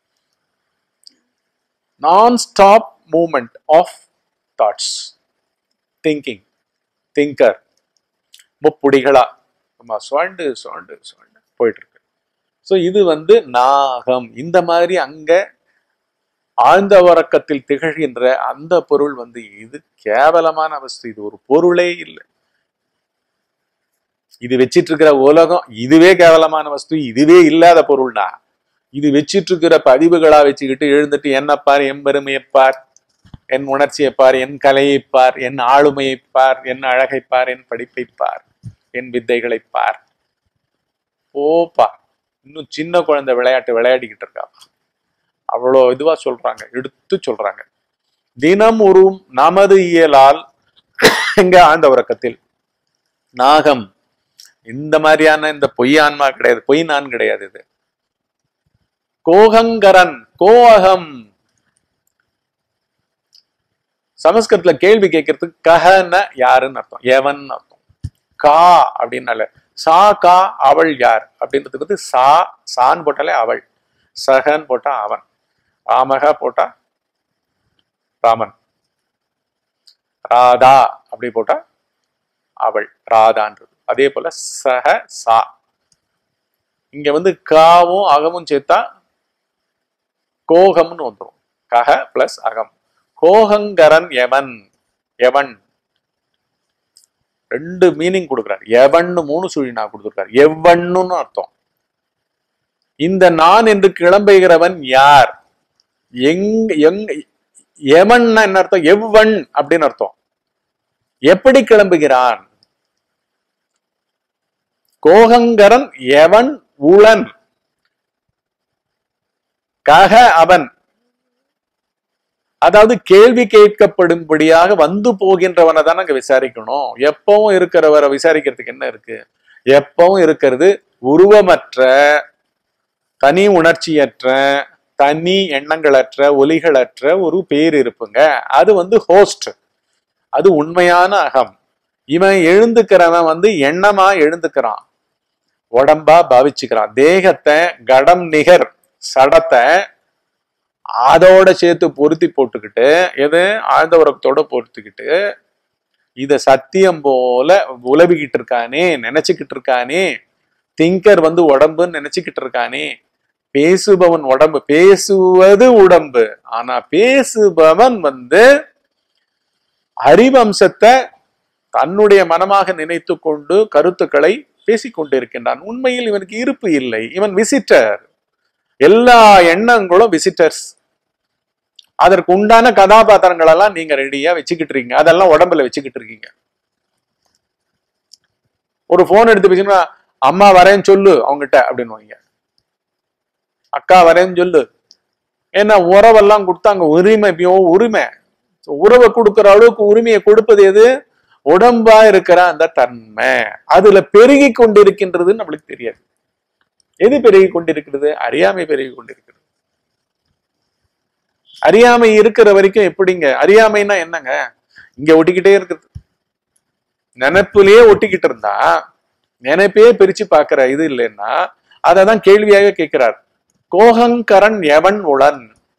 Nonstop movement of thoughts, thinking, thinker முப்புடிகளா நம்ம சுவாண்டு சுவாண்டு சுவாண்டு போயிட்டு இருக்கு. ஸோ இது வந்து நாகம். இந்த மாதிரி அங்க ஆழ்ந்த உறக்கத்தில் திகழ்கின்ற அந்த பொருள் வந்து இது கேவலமான அவஸ்தை. இது ஒரு பொருளே இல்லை. இது வச்சிட்டு இருக்கிற உலகம் இதுவே கேவலமான வஸ்து, இதுவே இல்லாத பொருள்னா இது வச்சிட்டு இருக்கிற பதிவுகளா வச்சுக்கிட்டு எழுந்துட்டு என்ன பார், என் பெருமையை பார், என் உணர்ச்சியை பார், என் கலையை பார், என் ஆளுமையை பார், என் அழகை பார், என் படிப்பை பார், என் வித்தைகளை பார். ஓப்பா, இன்னும் சின்ன குழந்தை விளையாட்டு விளையாடிக்கிட்டு இருக்கா. அவ்வளோ இதுவா சொல்றாங்க, எடுத்து சொல்றாங்க. தினம் ஒரு நமது இயலால் எங்க ஆழ்ந்த உறக்கத்தில் நாகம் இந்த மாதிரியான இந்த பொய் ஆன்மா கிடையாது, பொய் நான் கிடையாது. இது கோகங்கரன், கோஅகம். சமஸ்கிருதத்துல கேள்வி கேட்கறதுக்கு கஹன யாருன்னு அர்த்தம், எவன் அர்த்தம். கா அப்படின்னால சா கா அவள் யார் அப்படின்றதுக்கு வந்து சா சான் போட்டாலே அவள், சகன் போட்டா அவன், ராமகா போட்டா ராமன், ராதா அப்படி போட்டா அவள், ராதான்றது. அதே போல சக சா. இங்க வந்து காவும் அகமும் சேர்த்தா கோகம்னு வந்துடும். கக பிளஸ் அகம். கோகங்கரன் எவன், எவன் ரெண்டு மீனிங் கொடுக்கிறார். எவன்னு மூணு சுழி நான் கொடுத்துருக்காரு. எவன்னு அர்த்தம். இந்த நான் என்று கிளம்புகிறவன் யார், எங் எங் எவன்னா என்ன அர்த்தம்? எவ்வன் அப்படின்னு அர்த்தம். எப்படி கிளம்புகிறான்? கோகங்கரன் எவன் உளன், கக அவன். அதாவது கேள்வி கேட்கப்படும்படியாக வந்து போகின்றவனை தான் அங்க விசாரிக்கணும். எப்பவும் இருக்கிறவரை விசாரிக்கிறதுக்கு என்ன இருக்கு? எப்பவும் இருக்கிறது உருவமற்ற, தனி உணர்ச்சியற்ற, தனி எண்ணங்களற்ற, ஒலிகளற்ற ஒரு பேர் இருப்புங்க. அது வந்து ஹோஸ்ட், அது உண்மையான அகம். இவன் எழுந்துக்கிறவன் வந்து எண்ணமா எழுந்துக்கிறான், உடம்பா பாவிச்சுக்கிறான். தேகத்தை கடம் நிகர் சடத்தை அதோட சேர்த்து பொருத்தி போட்டுக்கிட்டு, எது ஆழ்ந்த உறக்கத்தோட பொருத்திக்கிட்டு இத சத்தியம் போல உலவிக்கிட்டு இருக்கானே, நினைச்சுக்கிட்டு இருக்கானே. திங்கர் வந்து உடம்புன்னு நினைச்சுக்கிட்டு இருக்கானே. பேசுபவன் உடம்பு, பேசுவது உடம்பு. ஆனா பேசுபவன் வந்து ஹரிவம்சத்தை தன்னுடைய மனமாக நினைத்து கொண்டு கருத்துக்களை பேசிக்கொண்டிருக்கின்றான். உண்மையில் இவனுக்கு இருப்பு இல்லை, இவன் விசிட்டர். எல்லா எண்ணங்களும் விசிட்டர்ஸ். அதற்கு உண்டான கதாபாத்திரங்கள் எல்லாம் நீங்க ரெடியா வச்சுக்கிட்டு இருக்கீங்க, அதெல்லாம் உடம்புல வச்சுக்கிட்டு இருக்கீங்க. ஒரு போன் எடுத்து பேசினா அம்மா வரேன்னு சொல்லு அவங்ககிட்ட அப்படின்னு, அக்கா வரேன்னு சொல்லு. ஏன்னா உறவெல்லாம் கொடுத்தா அங்க உரிமை, உரிமை உறவை கொடுக்கிற அளவுக்கு உரிமையை கொடுப்பது எது? உடம்பா இருக்கிற அந்த தன்மை. அதுல பெருகி கொண்டிருக்கின்றது நம்மளுக்கு தெரியாது. எது பெருகி கொண்டிருக்கிறது? அறியாமை பெருகி கொண்டிருக்கிறது. அறியாமை இருக்கிற வரைக்கும் எப்படிங்க? அறியாமைன்னா என்னங்க? இங்க ஒட்டிக்கிட்டே இருக்குது. நினைப்புலயே ஒட்டிக்கிட்டு இருந்தா, நினைப்பே பிரிச்சு பாக்குற இது இல்லைன்னா அததான் கேள்வியாக கேட்கிறார். கோஹங்கரன் எவன் உளன்?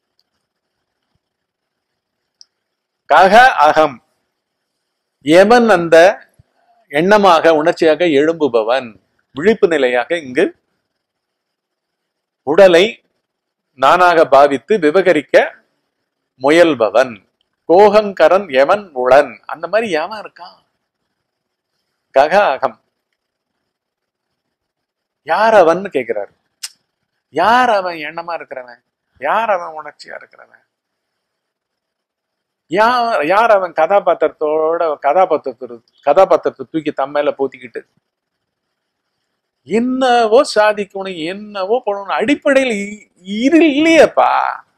கக அகம். எவன் அந்த எண்ணமாக உணர்ச்சியாக எழும்புபவன், விழிப்பு நிலையாக இங்கு உடலை நானாக பாவித்து விவகரிக்க முயல்பவன். கோஹங்கரன் எவன் உளன்? அந்த மாதிரி எவன் இருக்கான்? கக அகம். யார் அவன் கேட்கிறார். யார் அவன் எண்ணமா இருக்கிறவன்? யார் அவன் உணர்ச்சியா இருக்கிறவன்? யார் யார் அவன் கதாபாத்திரத்தோட கதாபாத்திரத்தை கதாபாத்திரத்தை தூக்கி தம்மேல போத்திக்கிட்டு என்னவோ சாதிக்கணும், என்னவோ பண்ணணும், அடிப்படையில் இரு இல்லையப்பா.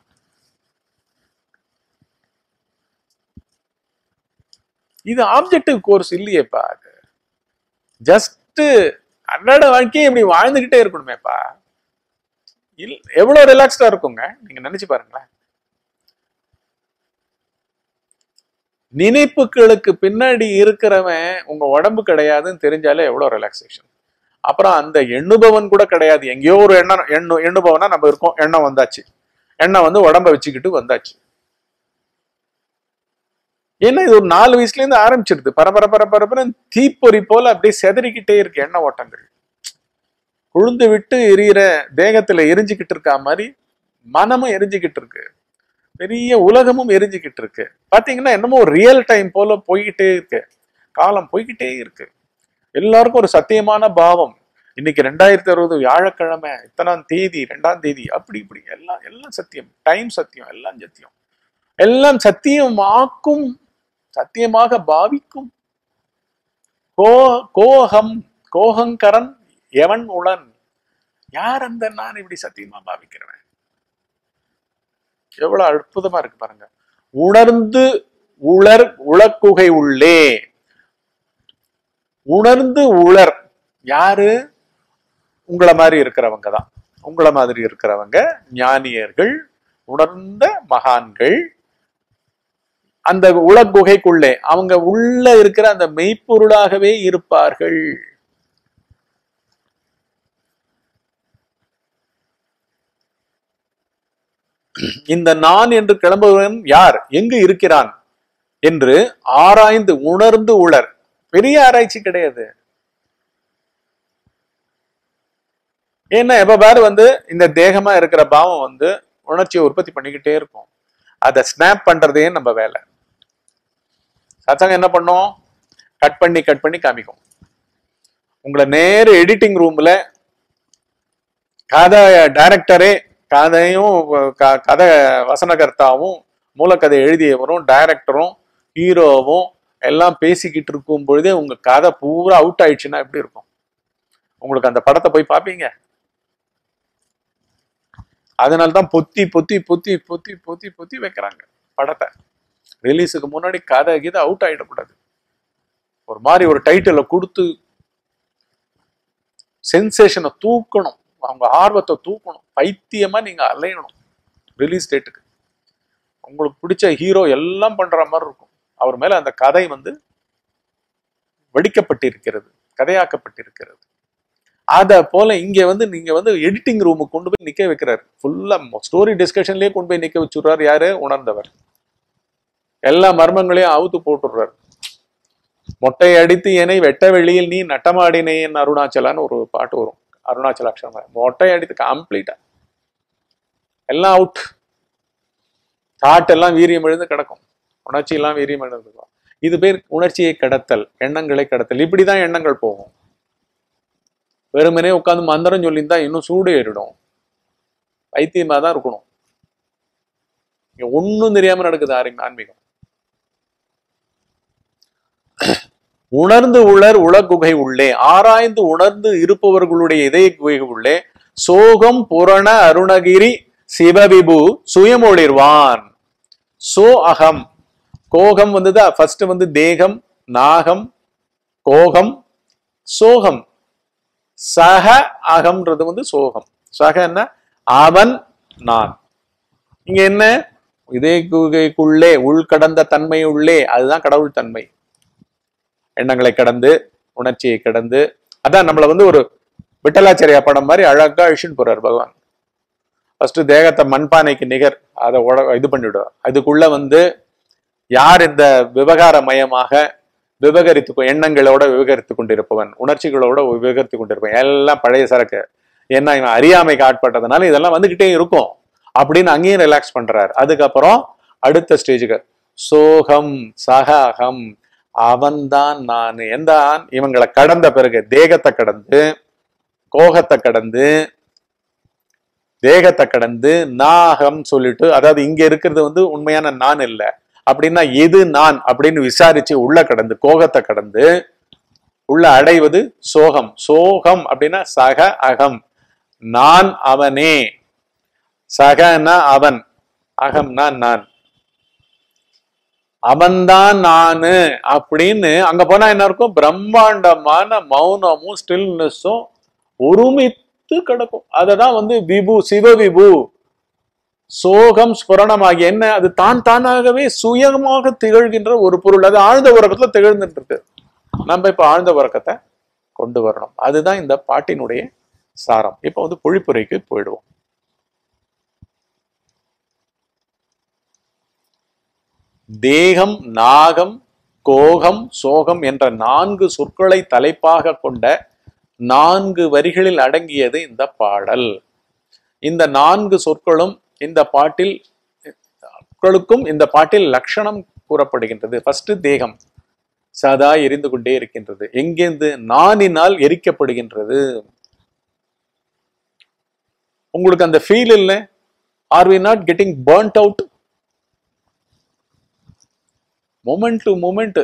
இது ஆப்ஜெக்டிவ் கோர்ஸ் இல்லையேப்பா. அது ஜஸ்ட் அன்றாட வாழ்க்கையை இப்படி வாழ்ந்துகிட்டே இருக்கணுமேப்பா. இல் எவ்வளவு ரிலாக்ஸ்டா இருக்குங்க, நீங்க நினைச்சு பாருங்களேன். நினைப்புகளுக்கு பின்னாடி இருக்கிறவன் உங்க உடம்பு கிடையாதுன்னு தெரிஞ்சாலே எவ்வளவு ரிலாக்ஸேஷன். அப்புறம் அந்த எண்ணுபவன் கூட கிடையாது, எங்கேயோ ஒரு எண்ணம் எண்ணு எண்ணுபவனா நம்ம இருக்கோம். எண்ணம் வந்தாச்சு, எண்ணம் வந்து உடம்ப வச்சுக்கிட்டு வந்தாச்சு. ஏன்னா இது ஒரு நாலு வயசுல இருந்து ஆரம்பிச்சிருது. பரபர பரபரப்புற தீப்பொறி போல அப்படியே செதறிக்கிட்டே இருக்கு எண்ண ஓட்டங்கள். உழுந்து விட்டு எரியிற தேகத்துல எரிஞ்சுக்கிட்டு இருக்கா மாதிரி மனமும் எரிஞ்சுக்கிட்டு இருக்கு, பெரிய உலகமும் எரிஞ்சுக்கிட்டு இருக்கு. பாத்தீங்கன்னா என்னமோ ரியல் டைம் போல போய்கிட்டே இருக்கு, காலம் போய்கிட்டே இருக்கு. எல்லாருக்கும் ஒரு சத்தியமான பாவம். இன்னைக்கு ரெண்டாயிரத்தி அறுபது வியாழக்கிழமை இத்தனாம் தேதி ரெண்டாம் தேதி அப்படி இப்படி எல்லாம் எல்லாம் சத்தியம். டைம் சத்தியம், எல்லாம் சத்தியம், எல்லாம் சத்தியமாக்கும், சத்தியமாக பாவிக்கும். கோ கோகம் கோஹங்கரன் எவன் உளன்? யார் அந்த நான் இப்படி சத்தியமா பாவிக்கிறவன்? எவ்வளவு அற்புதமா இருக்கு பாருங்க. உணர்ந்து உளர் உளக்குகை உள்ளே. உணர்ந்து உளர் யாரு? உங்களை மாதிரி இருக்கிறவங்க தான். உங்களை மாதிரி இருக்கிறவங்க ஞானியர்கள், உணர்ந்த மகான்கள். அந்த உளக்குகைக்குள்ளே அவங்க உள்ள இருக்கிற அந்த மெய்ப்பொருளாகவே இருப்பார்கள். இந்த நான் என்று கிளம்புவன் யார், எங்கு இருக்கிறான் என்று ஆராய்ந்து உணர்ந்து உளர். பெரிய ஆராய்ச்சி கிடையாது. ஏன்னா எப்ப பாரு வந்து இந்த தேகமா இருக்கிற பாவம் வந்து உணர்ச்சியை உற்பத்தி பண்ணிக்கிட்டே இருக்கும். அதை ஸ்னாப் பண்றதே நம்ம வேலை. சத்சங்கம் என்ன பண்ணும்? கட் பண்ணி கட் பண்ணி காமிக்கும். உங்களை நேர எடிட்டிங் ரூம்ல கதை டைரக்டரே, கதையும் கதை வசனகர்த்தாவும் மூலக்கதை எழுதியவரும் டைரக்டரும் ஹீரோவும் எல்லாம் பேசிக்கிட்டு இருக்கும் பொழுதே உங்க கதை பூரா அவுட் ஆயிடுச்சுன்னா எப்படி இருக்கும்? உங்களுக்கு அந்த படத்தை போய் பார்ப்பீங்க? அதனால்தான் பொத்தி பொத்தி பொத்தி பொத்தி பொத்தி பொத்தி வைக்கிறாங்க படத்தை. ரிலீஸுக்கு முன்னாடி கதை கீதை அவுட் ஆயிடக்கூடாது. ஒரு மாதிரி ஒரு டைட்டிலை கொடுத்து சென்சேஷனை தூக்கணும், அவங்க ஆர்வத்தை தூக்கணும், பைத்தியமா நீங்க அலையணும் ரிலீஸ் டேட்டுக்கு. உங்களுக்கு பிடிச்ச ஹீரோ எல்லாம் பண்ற மாதிரி இருக்கும். அவர் மேல அந்த கதை வந்து வடிக்கப்பட்டிருக்கிறது, கதையாக்கப்பட்டிருக்கிறது. அத போல இங்க வந்து நீங்க வந்து எடிட்டிங் ரூமுக்கு கொண்டு போய் நிக்க வைக்கிறாரு. ஃபுல்லா ஸ்டோரி டிஸ்கஷன்லயே கொண்டு போய் நிக்க வச்சுடுறாரு. யாரு? உணர்ந்தவர். எல்லா மர்மங்களையும் அவுத்து போட்டுடுறாரு. மொட்டை அடித்து என்னை வெட்ட வெளியில் நீ நட்டமாடினேன் அருணாச்சலான்னு ஒரு பாட்டு வரும். அருணாச்சல அக்ஷரம் மொட்டை அடித்து கம்ப்ளீட்டா எல்லாம் அவுட். தாட் எல்லாம் வீரியம் எழுந்து கிடக்கும், உணர்ச்சி எல்லாம் வீரியம் எழுந்துக்கும். இது பேர் உணர்ச்சியை கடத்தல், எண்ணங்களை கடத்தல். இப்படிதான் எண்ணங்கள் போகும். வெறுமனே உட்காந்து மந்திரம் சொல்லியிருந்தா இன்னும் சூடு ஏறிடும், வைத்தியமா தான் இருக்கணும். ஒன்னும் தெரியாம நடக்குது ஆன்மீகம். உணர்ந்து உளர் உலகுகை உள்ளே, ஆராய்ந்து உணர்ந்து இருப்பவர்களுடைய இதய குகை உள்ளே சோகம் புரண அருணகிரி சிவவிபு சுயமொழிர்வான். சோ அகம், கோகம் வந்ததா ஃபர்ஸ்ட் வந்து தேகம், நாகம், கோகம், சோகம். சக அகம்ன்றது வந்து சோகம். சக என்ன? அவன், நான். இங்க என்ன? இதே குகைக்குள்ளே உள்கடந்த தன்மை உள்ளே, அதுதான் கடவுள் தன்மை. எண்ணங்களை கடந்து, உணர்ச்சியை கடந்து, அதான் நம்மள வந்து ஒரு விட்டலாச்சாரியா படம் மாதிரி அழகா அழிச்சுன்னு போறார் பகவான். ஃபர்ஸ்ட் தேகத்தை மண்பானைக்கு நிகர், அதை இது பண்ணிவிடும். அதுக்குள்ள வந்து யார் இந்த விவகார மயமாக விவகரித்து எண்ணங்களோட விவகரித்து கொண்டிருப்பவன், உணர்ச்சிகளோட விவகரித்து கொண்டிருப்பவன், எல்லாம் பழைய சரக்கு. ஏன்னா இவன் அறியாமைக்கு ஆட்பட்டதுனால இதெல்லாம் வந்துகிட்டே இருக்கும் அப்படின்னு அங்கேயும் ரிலாக்ஸ் பண்றாரு. அதுக்கப்புறம் அடுத்த ஸ்டேஜுக்கு சோகம் சகாகம், அவன்தான் நான். எந்த ஆண்? இவங்களை கடந்த பிறகு தேகத்தை கடந்து, கோகத்தை கடந்து, தேகத்தை கடந்து, நாகம் சொல்லிட்டு, அதாவது இங்க இருக்கிறது வந்து உண்மையான நான் இல்லை அப்படின்னா எது நான் அப்படின்னு விசாரிச்சு உள்ள கடந்து, கோகத்தை கடந்து உள்ள அடைவது சோகம். சோகம் அப்படின்னா சக அகம், நான் அவனே. சகனா அவன், அகம்னா நான். அவன்தான் நானு அப்படின்னு அங்க போனா என்ன இருக்கும்? பிரம்மாண்டமான மௌனமும் ஸ்டில்னஸும் ஒருமித்து கிடக்கும். அததான் வந்து விபு, சிவ விபு, சோகம் ஸ்புரணமாகி. என்ன? அது தான் தானாகவே சுயமாக திகழ்கின்ற ஒரு பொருள். அது ஆழ்ந்த உறக்கத்துல திகழ்ந்துட்டு இருக்கு. நம்ம இப்ப ஆழ்ந்த உறக்கத்தை கொண்டு வரணும். அதுதான் இந்த பாட்டினுடைய சாரம். இப்ப வந்து பொழிப்புரைக்கு போயிடுவோம். தேகம், நாகம், கோகம், சோகம் என்ற நான்கு சொற்களை தலைப்பாக கொண்ட நான்கு வரிகளில் அடங்கியது இந்த பாடல். இந்த நான்கு சொற்களும் இந்த பாட்டில் சொற்களுக்கும் இந்த பாட்டில் லட்சணம் கூறப்படுகின்றது. ஃபர்ஸ்ட் தேகம் சதா எரிந்து கொண்டே இருக்கின்றது. எங்கேந்து? நானினால் எரிக்கப்படுகின்றது. உங்களுக்கு அந்த ஃபீல் இல்லை? Are we not getting burnt out? Moment to moment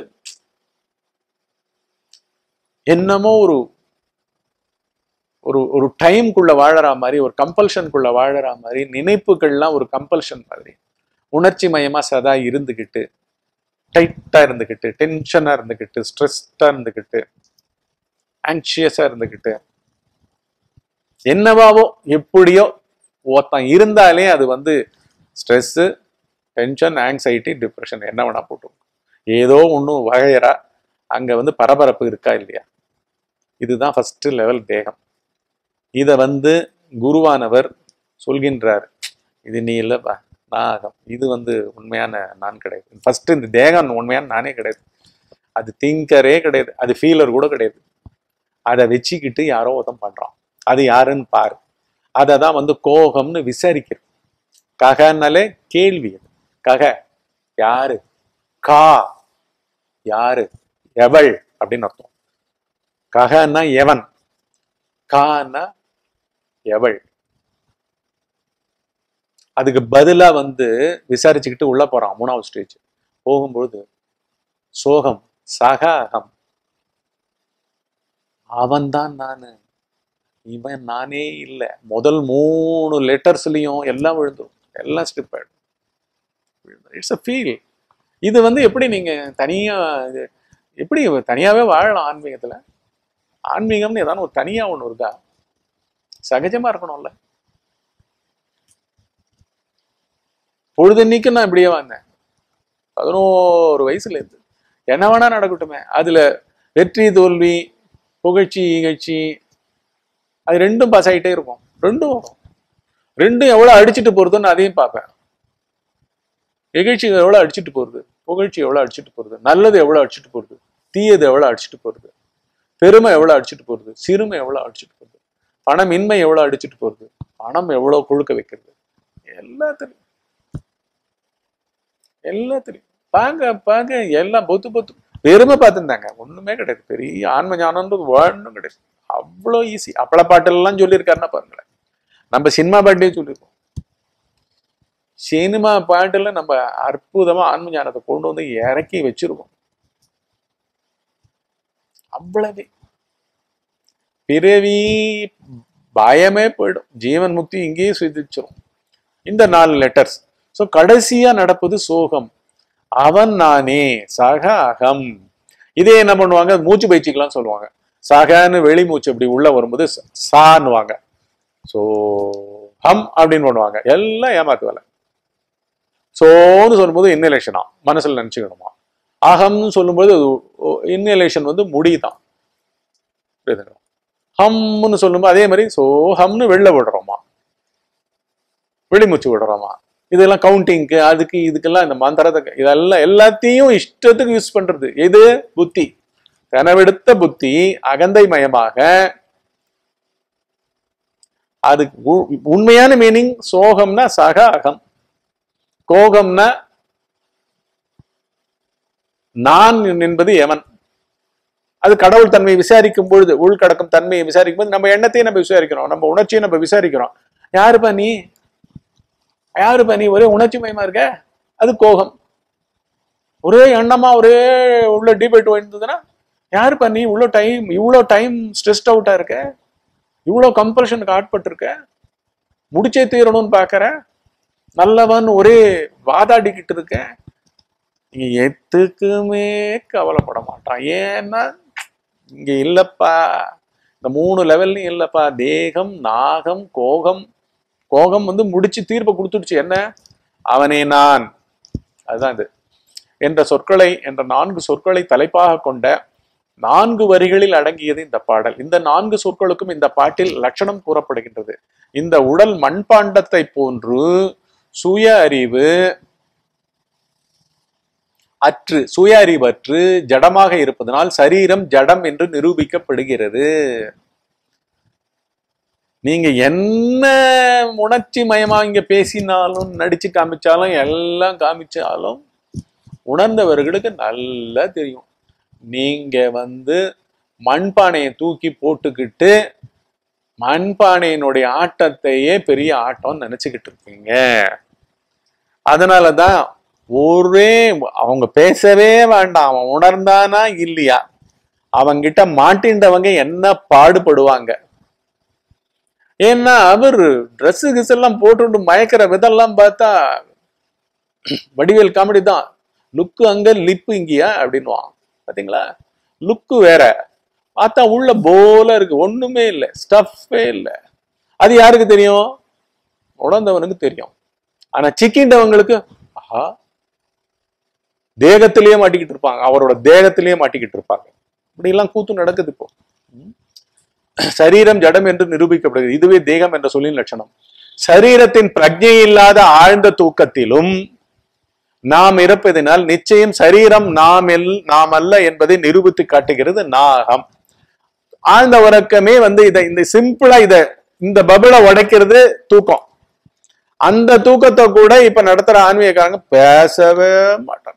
என்னமோ ஒரு ஒரு ஒரு டைம்குள்ள வாழற மாதிரி, ஒரு கம்பல்ஷனுக்குள்ள வாழற மாதிரி, நினைப்புகள்லாம் ஒரு கம்பல்ஷன் மாதிரி, உணர்ச்சி மயமா சதா இருந்துகிட்டு, டைட்டா இருந்துகிட்டு, டென்ஷனா இருந்துகிட்டு, ஸ்ட்ரெஸ்டா இருந்துகிட்டு, ஆங்ஷியஸா இருந்துகிட்டு, என்னவாவோ எப்படியோ ஒருத்தன் இருந்தாலே அது வந்து ஸ்ட்ரெஸ், டென்ஷன், ஆங்ஸைட்டி, டிப்ரெஷன் என்ன வேணா போட்டோம். ஏதோ ஒன்றும் வகையறா அங்க வந்து பரபரப்பு இருக்கா இல்லையா? இதுதான் ஃபர்ஸ்ட் லெவல் தேகம். இத வந்து குருவானவர் சொல்கின்றார், இது நீ இல்லப்பா நாகம், இது வந்து உண்மையான நான் கிடையாது. ஃபர்ஸ்ட் இந்த தேகம் உண்மையான நானே கிடையாது, அது திங்கரே கிடையாது, அது ஃபீலர் கூட கிடையாது. அதை வச்சுக்கிட்டு யாரோ ஒருத்தம் பண்றான், அது யாருன்னு பாரு. அதை தான் வந்து கோகம்னு விசாரிக்கிறது. ககனாலே கேள்வி. கக யாரு, கா யாரு, எவள் அப்படின்னு அர்த்தம். ககன்னா எவன், கான்னா எவள். அதுக்கு பதிலா வந்து விசாரிச்சுக்கிட்டு உள்ள போறான் மூணாவது ஸ்டேஜ். போகும்பொழுது சோகம் சகாகம், அவன் தான் நானு, இவன் நானே இல்லை. முதல் மூணு லெட்டர்ஸ்லயும் எல்லாம் விழுந்துடும், எல்லாம் ஸ்லிப் ஆயிடும். It's a feel. இது வந்து எப்படி நீங்க தனியா எப்படி தனியாவே வாழலாம் ஆன்மீகத்துல? ஆன்மீகம்னு ஏதாவது ஒரு தனியா ஒண்ணு இருக்கா? சகஜமா இருக்கணும்ல. பொழுதுன்னைக்கு நான் இப்படியே வந்தேன், பதினோரு வயசுல இருந்து என்ன வேணா நடக்கட்டுமே. அதுல வெற்றி தோல்வி, புகழ்ச்சி இகழ்ச்சி, அது ரெண்டும் பாஸ் ஆகிட்டே இருக்கும். ரெண்டும் வரும். ரெண்டும் எவ்வளவு அடிச்சுட்டு போறதுன்னு அதையும் பார்ப்பேன். இகழ்ச்சி எவ்வளவு அடிச்சுட்டு போறது, புகழ்ச்சி எவ்வளவு அடிச்சுட்டு போறது, நல்லது எவ்வளவு அடிச்சுட்டு போறது, தீயது எவ்வளவு அடிச்சுட்டு போறது, பெருமை எவ்வளவு அடிச்சுட்டு போறது, சிறுமை எவ்வளவு அடிச்சுட்டு போறது, பணமின்மை எவ்வளவு அடிச்சுட்டு போறது, பணம் எவ்வளவு கொழுக்க வைக்கிறது, எல்லாத்துலயும் எல்லாத்துலயும் பாங்க பாங்க எல்லாம் பொத்து பொத்து பெருமை பார்த்துருந்தாங்க. ஒண்ணுமே கிடையாது. பெரிய ஆன்ம ஞானம்ன்றது ஒன்றும் கிடையாது. அவ்வளோ ஈஸி. அப்பள பாட்டெல்லாம் சொல்லியிருக்காருன்னா பாருங்களேன். நம்ம சினிமா பாட்டே சொல்லியிருக்கோம். சினிமா பாட்டுல நம்ம அற்புதமா ஆன்ம ஞானத்தை கொண்டு வந்து இறக்கி வச்சிருக்கோம். அவ்வளவே பிறவி பயமே போயிடும். ஜீவன் முக்தி இங்கேயே சிதிச்சிரும். இந்த நாலு லெட்டர்ஸ். ஸோ கடைசியா நடப்பது சோகம். அவன் நானே சக அகம். இதே என்ன பண்ணுவாங்க, மூச்சு பயிற்சிக்கெல்லாம் சொல்லுவாங்க. சகன்னு வெளி மூச்சு அப்படி உள்ள வரும்போது சான்னுவாங்க. சோ ஹம் அப்படின்னு பண்ணுவாங்க. எல்லாம் ஏமாத்து வேலை. சோன்னு சொல்லும்போது இன்னலேஷனா மனசுல நினைச்சுக்கணுமா. அகம்னு சொல்லும்போது இன்னலேஷன் வந்து முடிதான். ஹம்னு சொல்லும்போது அதே மாதிரி சோ ஹம்னு வெளில விடுறோமா, வெளிமூச்சு விடுறோமா. இதெல்லாம் கவுண்டிங்க்கு அதுக்கு இதுக்கெல்லாம் இந்த மந்திரத்தை இதெல்லாம் எல்லாத்தையும் இஷ்டத்துக்கு யூஸ் பண்றது எது? புத்தி. கனவெடுத்த புத்தி அகந்தை மயமாக. அதுக்கு உண்மையான மீனிங் சோகம்னா சக அகம், கோகம்னா நான் என்பது எவன். அது கடவுள் தன்மையை விசாரிக்கும் பொழுது, உள்கடக்கும் தன்மையை விசாரிக்கும் போது நம்ம எண்ணத்தையும் நம்ம விசாரிக்கிறோம், நம்ம உணர்ச்சியை நம்ம விசாரிக்கிறோம். யாருப்பா நீ, யாருப்பா நீ, ஒரே உணர்ச்சி மயமா இருக்க, அது கோகம். ஒரே எண்ணமா ஒரே உள்ள டிபேட் இருந்ததுன்னா யாருப்பா நீ, இவ்வளோ டைம் இவ்வளோ டைம் ஸ்ட்ரெஸ்ட் அவுட்டா இருக்க, இவ்வளோ கம்பல்ஷனுக்கு ஆட்பட்டு இருக்க, முடிச்சே தீரணும்னு பாக்குற, நல்லவன் ஒரே வாதாடிக்கிட்டு இருக்க. இங்க எதுக்குமே கவலைப்பட மாட்டான். ஏன்னா இங்க இல்லப்பா, இந்த மூணு லெவல்லையும் இல்லப்பா. தேகம், நாகம், கோகம். கோகம் வந்து முடிச்சு தீர்ப்பை கொடுத்துடுச்சு. என்ன? அவனே நான். அதுதான் இது என்ற சொற்களை, என்ற நான்கு சொற்களை தலைப்பாக கொண்ட நான்கு வரிகளில் அடங்கியது இந்த பாடல். இந்த நான்கு சொற்களுக்கும் இந்த பாட்டில் லட்சணம் கூறப்படுகின்றது. இந்த உடல் மண்பாண்டத்தை போன்று சுய அறிவு அற்று, சுய அறிவற்று ஜடமாக இருப்பதனால் சரீரம் ஜடம் என்று நிரூபிக்கப்படுகிறது. நீங்க என்ன உணர்ச்சி மயமா இங்க பேசினாலும், நடிச்சு காமிச்சாலும், எல்லாம் காமிச்சாலும் உணர்ந்தவர்களுக்கு நல்லா தெரியும். நீங்க வந்து மண்பானையை தூக்கி போட்டுக்கிட்டு மண்பானையினுடைய ஆட்டத்தையே பெரிய ஆட்டம் நினைச்சுக்கிட்டு இருக்கீங்க. அதனாலதான் ஒரே அவங்க பேசவே வேண்டாம், அவன் உணர்ந்தானா இல்லையா, அவங்கிட்ட மாட்டின்றவங்க என்ன பாடுபடுவாங்க. ஏன்னா அவர் ட்ரெஸ்ஸு கிஸ் எல்லாம் போட்டு மயக்கிற விதெல்லாம் பார்த்தா வடிவேல் காமெடி தான். லுக்கு அங்க லிப்பு இங்கேயா அப்படின்வான். பாத்தீங்களா? லுக்கு வேற, பார்த்தா உள்ள போல இருக்கு, ஒண்ணுமே இல்லை, ஸ்டஃபே இல்லை. அது யாருக்கு தெரியும்? உணர்ந்தவனுக்கு தெரியும். ஆனா சிக்கின்றவங்களுக்கு ஆஹா, தேகத்திலேயே மாட்டிக்கிட்டு இருப்பாங்க, அவரோட தேகத்திலேயே மாட்டிக்கிட்டு இருப்பாங்க. இப்படி எல்லாம் கூத்து நடக்குது இப்போ. சரீரம் ஜடம் என்று நிரூபிக்கப்படுகிறது. இதுவே தேகம் என்ற சொல்லின் லட்சணம். சரீரத்தின் பிரஜை இல்லாத ஆழ்ந்த தூக்கத்திலும் நாம் இருப்பதனால் நிச்சயம் சரீரம் நாம் எல் நாம் அல்ல என்பதை நிரூபித்து காட்டுகிறது நாகம். ஆழ்ந்த உறக்கமே வந்து இதை இந்த சிம்பிளா இத இந்த பபிளை உடைக்கிறது தூக்கம். அந்த தூக்கத்தை கூட இப்ப நடத்துற ஆன்மீகக்காரங்க பேசவே மாட்டாங்க.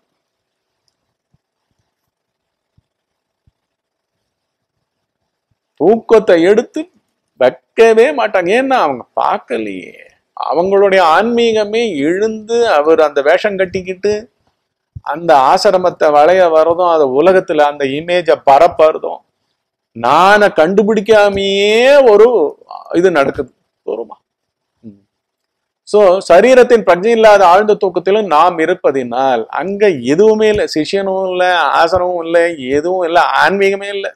தூக்கத்தை எடுத்து வைக்கவே மாட்டாங்க. ஏன்னா அவங்க பார்க்கலையே. அவங்களுடைய ஆன்மீகமே எழுந்து அவர் அந்த வேஷம் கட்டிக்கிட்டு அந்த ஆசிரமத்தை வளைய வரதும், அந்த உலகத்துல அந்த இமேஜை பரப்புறதும், நானை கண்டுபிடிக்காமையே ஒரு இது நடக்குது. வருமா? சோ சரீரத்தின் பிரஜை இல்லாத ஆழ்ந்த தூக்கத்திலும் நாம் இருப்பதினால் அங்க எதுவுமே இல்லை, சிஷியனும் இல்லை, ஆசனமும் இல்லை, எதுவும் இல்லை, ஆன்மீகமே இல்லை.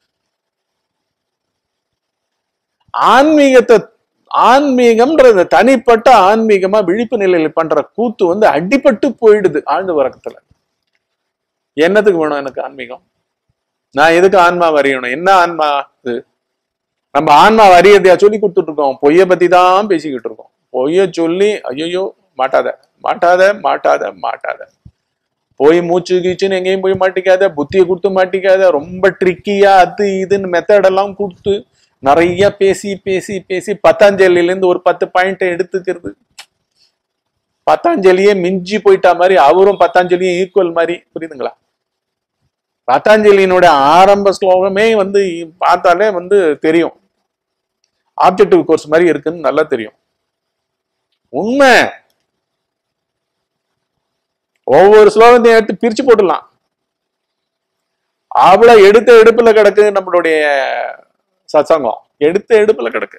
ஆன்மீகத்தை ஆன்மீகம்ன்றது தனிப்பட்ட ஆன்மீகமா விழிப்பு நிலையில பண்ற கூத்து வந்து அடிபட்டு போயிடுது ஆழ்ந்த உறக்கத்துல. என்னத்துக்கு வேணும் எனக்கு ஆன்மீகம்? நான் எதுக்கு ஆன்மா அறியணும்? என்ன ஆன்மா இது? நம்ம ஆன்மா அறியதையா சொல்லி கொடுத்துட்டு இருக்கோம். பொய்ய பத்தி தான் பேசிக்கிட்டு இருக்கோம். பொய்ய சொல்லி ஐயோ மாட்டாத மாட்டாத மாட்டாத மாட்டாத போய் மூச்சு கீச்சுன்னு எங்கேயும் போய் மாட்டிக்காத, புத்தியை கொடுத்து மாட்டிக்காத, ரொம்ப ட்ரிக்கியா அது இதுன்னு மெத்தடெல்லாம் கொடுத்து நிறைய பேசி பேசி பேசி பத்தாஞ்சலில இருந்து ஒரு பத்து பாயிண்ட் எடுத்துக்கிறது. பத்தாஞ்சலியே மிஞ்சி போயிட்டா மாதிரி அவரும் பத்தாஞ்சலியும் ஈக்குவல் மாதிரி, புரியுதுங்களா? பத்தாஞ்சலியினுடைய ஆரம்ப ஸ்லோகமே வந்து பார்த்தாலே வந்து தெரியும், ஆப்ஜெக்டிவ் கோர்ஸ் மாதிரி இருக்குன்னு நல்லா தெரியும். உண்மை. ஒவ்வொரு ஸ்லோகத்தையும் எடுத்து பிரிச்சு போட்டுடலாம். அவ்வளவு எடுத்த எடுப்புல கிடக்கு நம்மளுடைய சத்சங்கம், எடுத்த எடுப்புல கிடக்கு.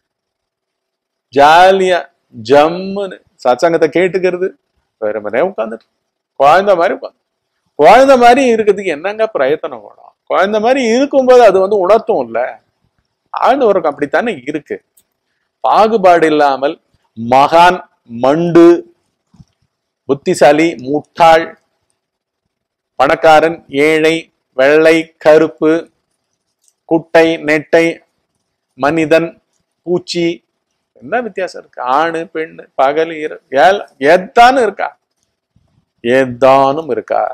ஜாலியா ஜம்முன்னு சத்சங்கத்தை கேட்டுக்கிறது, வெறுமனே உட்காந்துட்டு குழந்தை மாதிரி உட்காந்து. குழந்தை மாதிரி இருக்கிறதுக்கு என்னங்க பிரயத்தனம் வேணும்? குழந்தை மாதிரி இருக்கும்போது அது வந்து உணர்த்தும் இல்ல, ஆழ்ந்த உறக்கம் அப்படித்தானே இருக்கு. பாகுபாடு இல்லாமல் மகான், மண்டு, புத்திசாலி, முட்டாள், பணக்காரன், ஏழை, வெள்ளை, கருப்பு, குட்டை, நெட்டை, மனிதன், பூச்சி, என்ன வித்தியாசம் இருக்கு? ஆணு, பெண்ணு, பகல், இரவு, எதானும் இருக்கா? ஏதானும் இருக்கா?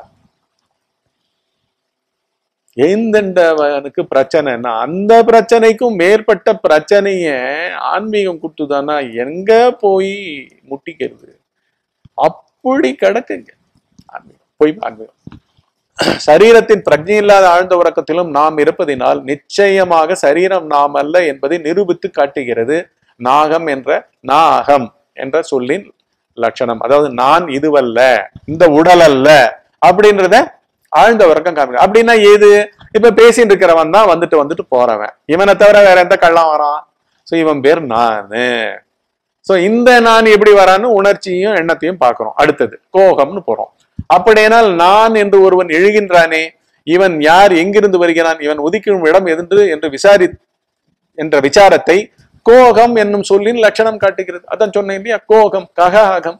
எந்தவனுக்கு பிரச்சனைன்னா அந்த பிரச்சனைக்கும் மேற்பட்ட பிரச்சனைய ஆன்மீகம் கொடுத்துதானா எங்க போய் முட்டிக்கிறது? அப்படி கிடக்குங்க ஆன்மீகம், போய் ஆன்மீகம். சரீரத்தின் பிரஜை இல்லாத ஆழ்ந்த உறக்கத்திலும் நாம் இருப்பதினால் நிச்சயமாக சரீரம் நாம் அல்ல என்பதை நிரூபித்து காட்டுகிறது நாகம் என்ற நாகம் என்ற சொல்லின் லட்சணம். அதாவது நான் இதுவல்ல, இந்த உடல் அல்ல அப்படின்றத ஆழ்ந்த உறக்கம் காமிக்க. அப்படின்னா ஏது? இப்ப பேசிட்டு இருக்கிறவன் தான் வந்துட்டு வந்துட்டு போறவன், இவனை தவிர வேற எந்த கள்ளம் வரான்? சோ இவன் பேர் நானு. சோ இந்த நான் எப்படி வரான்னு உணர்ச்சியும் எண்ணத்தையும் பார்க்கிறோம். அடுத்தது கோகம்னு போறோம். அப்படியானால் நான் என்று ஒருவன் எழுகின்றானே, இவன் யார், எங்கிருந்து வருகிறான், இவன் உதிக்கும் இடம் எது என்று விசாரி என்ற விசாரத்தை கோகம் என்னும் சொல்லின் லட்சணம் காட்டுகிறது. அதான் சொன்னேன் இல்லையா, கோகம், ககாகம்.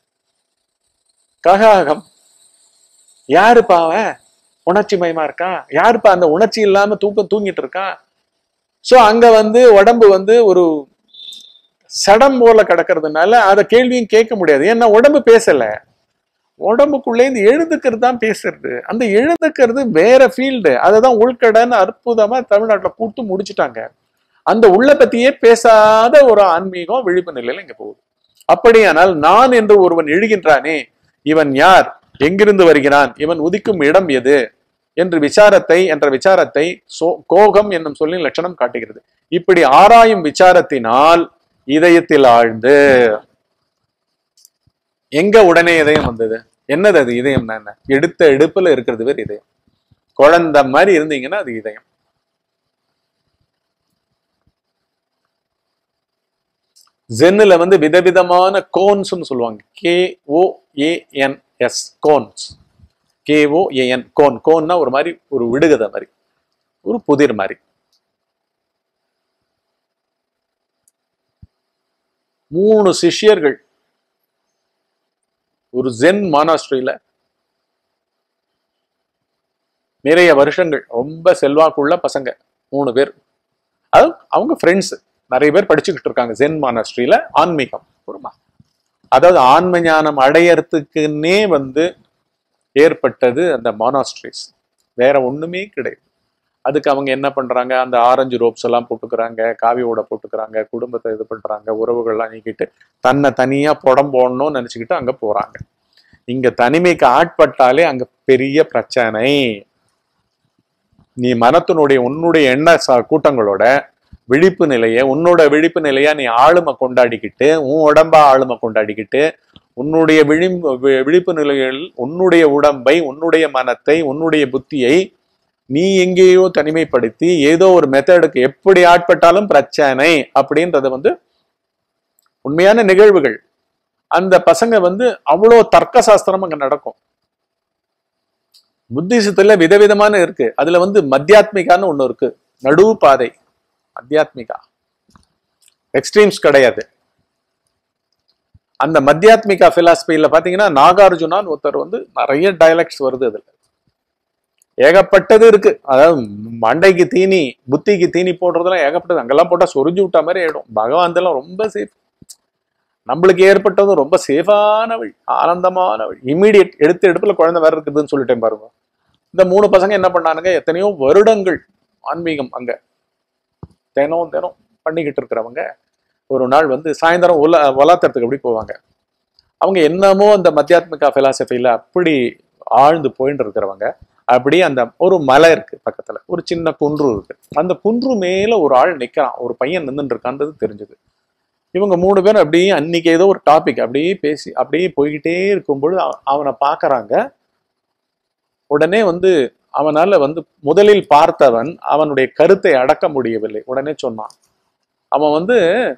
ககாகம் யாருப்பா? அவன் உணர்ச்சி மயமா இருக்கான். யாருப்பா அந்த உணர்ச்சி இல்லாம தூக்கம் தூங்கிட்டு இருக்கான்? சோ அங்க வந்து உடம்பு வந்து ஒரு சடம் போல கிடக்கிறதுனால அதை கேள்வியும் கேட்க முடியாது. ஏன்னா உடம்பு பேசல, உடம்புக்குள்ளே இந்த எழுதுக்கிறது தான் பேசுறது. அந்த எழுதுக்கிறது வேற ஃபீல்டு. அததான் உள்கடன்னு அற்புதமா தமிழ்நாட்டுல கூட்டு முடிச்சுட்டாங்க. அந்த உள்ள பத்தியே பேசாத ஒரு ஆன்மீகம் விழிப்பு நிலையில இங்க போகுது. அப்படியானால் நான் என்று ஒருவன் எழுகின்றானே, இவன் யார், எங்கிருந்து வருகிறான், இவன் உதிக்கும் இடம் எது என்று விசாரத்தை என்ற விசாரத்தை சோ கோகம் என்னும் சொல்லின் லட்சணம் காட்டுகிறது. இப்படி ஆராயும் விசாரத்தினால் இதயத்தில் ஆழ்ந்து, எங்க உடனே இதயம் வந்தது? என்னது அது? இதயம் என்ன? எடுத்த எடுப்புல இருக்கிறது பேர் இதயம். குழந்தை மாதிரி இருந்தீங்கன்னா அது இதயம். ஜென்னுல வந்து விதவிதமான கோன்ஸ் சொல்லுவாங்க. K O A N S, koans. K O A N, koan. கோன்னா ஒரு மாதிரி ஒரு விடுகதை மாதிரி, ஒரு புதிர் மாதிரி. மூணு சிஷ்யர்கள் ஒரு ஜென் மானாஸ்ட்ரியில நிறைய வருஷங்கள், ரொம்ப செல்வாக்குள்ள பசங்க மூணு பேர். அது அவங்க ஃப்ரெண்ட்ஸ், நிறைய பேர் படிச்சுக்கிட்டு இருக்காங்க ஜென் மானாஸ்ட்ரியில ஆன்மீகம். அதாவது ஆன்ம ஞானம் அடையறதுக்குன்னே வந்து ஏற்பட்டது அந்த மானாஸ்ட்ரிஸ், வேற ஒண்ணுமே கிடையாது. அதுக்கு அவங்க என்ன பண்றாங்க, அந்த ஆரஞ்சு ரோப்ஸ் எல்லாம் போட்டுக்கிறாங்க, காவி ஓட போட்டுக்கிறாங்க, குடும்பத்தை இது பண்றாங்க, உறவுகள்லாம் நீக்கிட்டு தன்னை தனியா புடம் போடணும்னு நினைச்சுக்கிட்டு அங்க போறாங்க. இங்க தனிமைக்கு ஆட்பட்டாலே அங்க பெரிய பிரச்சனை. நீ மனத்தினுடைய உன்னுடைய எண்ண கூட்டங்களோட விழிப்பு நிலைய, உன்னோட விழிப்பு நிலையா நீ ஆளுமை கொண்டாடிக்கிட்டு, உன் உடம்பா ஆளுமை கொண்டாடிக்கிட்டு, உன்னுடைய விழி விழிப்பு நிலையில் உன்னுடைய உடம்பை, உன்னுடைய மனத்தை, உன்னுடைய புத்தியை நீ எங்கேயோ தனிமைப்படுத்தி ஏதோ ஒரு மெத்தடுக்கு எப்படி ஆட்பட்டாலும் பிரச்சனை அப்படின்றது வந்து உண்மையான நிகழ்வுகள். அந்த பசங்க வந்து அவ்வளோ தர்க்க சாஸ்திரம் அங்க நடக்கும். புத்திசத்துல விதவிதமான இருக்கு. அதுல வந்து மத்தியாத்மிகான்னு ஒண்ணு இருக்கு, நடு பாதை. மத்தியாத்மிகா எக்ஸ்ட்ரீம்ஸ் கிடையாது. அந்த மத்தியாத்மிகா பிலாசபியில பாத்தீங்கன்னா நாகார்ஜுனான்னு ஒருத்தர் வந்து நிறைய டயலக்ட்ஸ் வருது. அதுல ஏகப்பட்டது இருக்கு. அதாவது மண்டைக்கு தீனி, புத்திக்கு தீனி போடுறதுலாம் ஏகப்பட்டது. அங்கெல்லாம் போட்டா சொரிஞ்சு விட்டா மாதிரி ஆயிடும். பகவான் எல்லாம் ரொம்ப சேஃப். நம்மளுக்கு ஏற்பட்டதும் ரொம்ப சேஃபான வழி, ஆனந்தமான வழி. இமீடியட் எடுத்து எடுப்புல குழந்தை வேற இருக்குதுன்னு சொல்லிட்டேன் பாருங்க. இந்த மூணு பசங்க என்ன பண்ணானுங்க, எத்தனையோ வருடங்கள் ஆன்மீகம் அங்க தினம் தினம் பண்ணிக்கிட்டு இருக்கிறவங்க ஒரு நாள் வந்து சாயந்தரம் ஒல வளாத்தறதுக்கு அப்படி போவாங்க. அவங்க என்னமோ அந்த மத்தியாத்மிகா பிலாசபில அப்படி ஆழ்ந்து போயிட்டு இருக்கிறவங்க. அப்படி அந்த ஒரு மலை இருக்கு பக்கத்துல, ஒரு சின்ன குன்று இருக்கு. அந்த குன்று மேல ஒரு ஆள் நிக்கிறான், ஒரு பையன் நின்றுட்டு இருக்கான்றது தெரிஞ்சது. இவங்க மூணு பேரும் அப்படியே அன்னைக்கு ஏதோ ஒரு டாபிக் அப்படியே பேசி அப்படியே போய்கிட்டே இருக்கும்பொழுது அவனை பார்க்கறாங்க. உடனே வந்து அவனால வந்து முதலில் பார்த்தவன் அவனுடைய கருத்தை அடக்க முடியவில்லை. உடனே சொன்னான், அவன் வந்து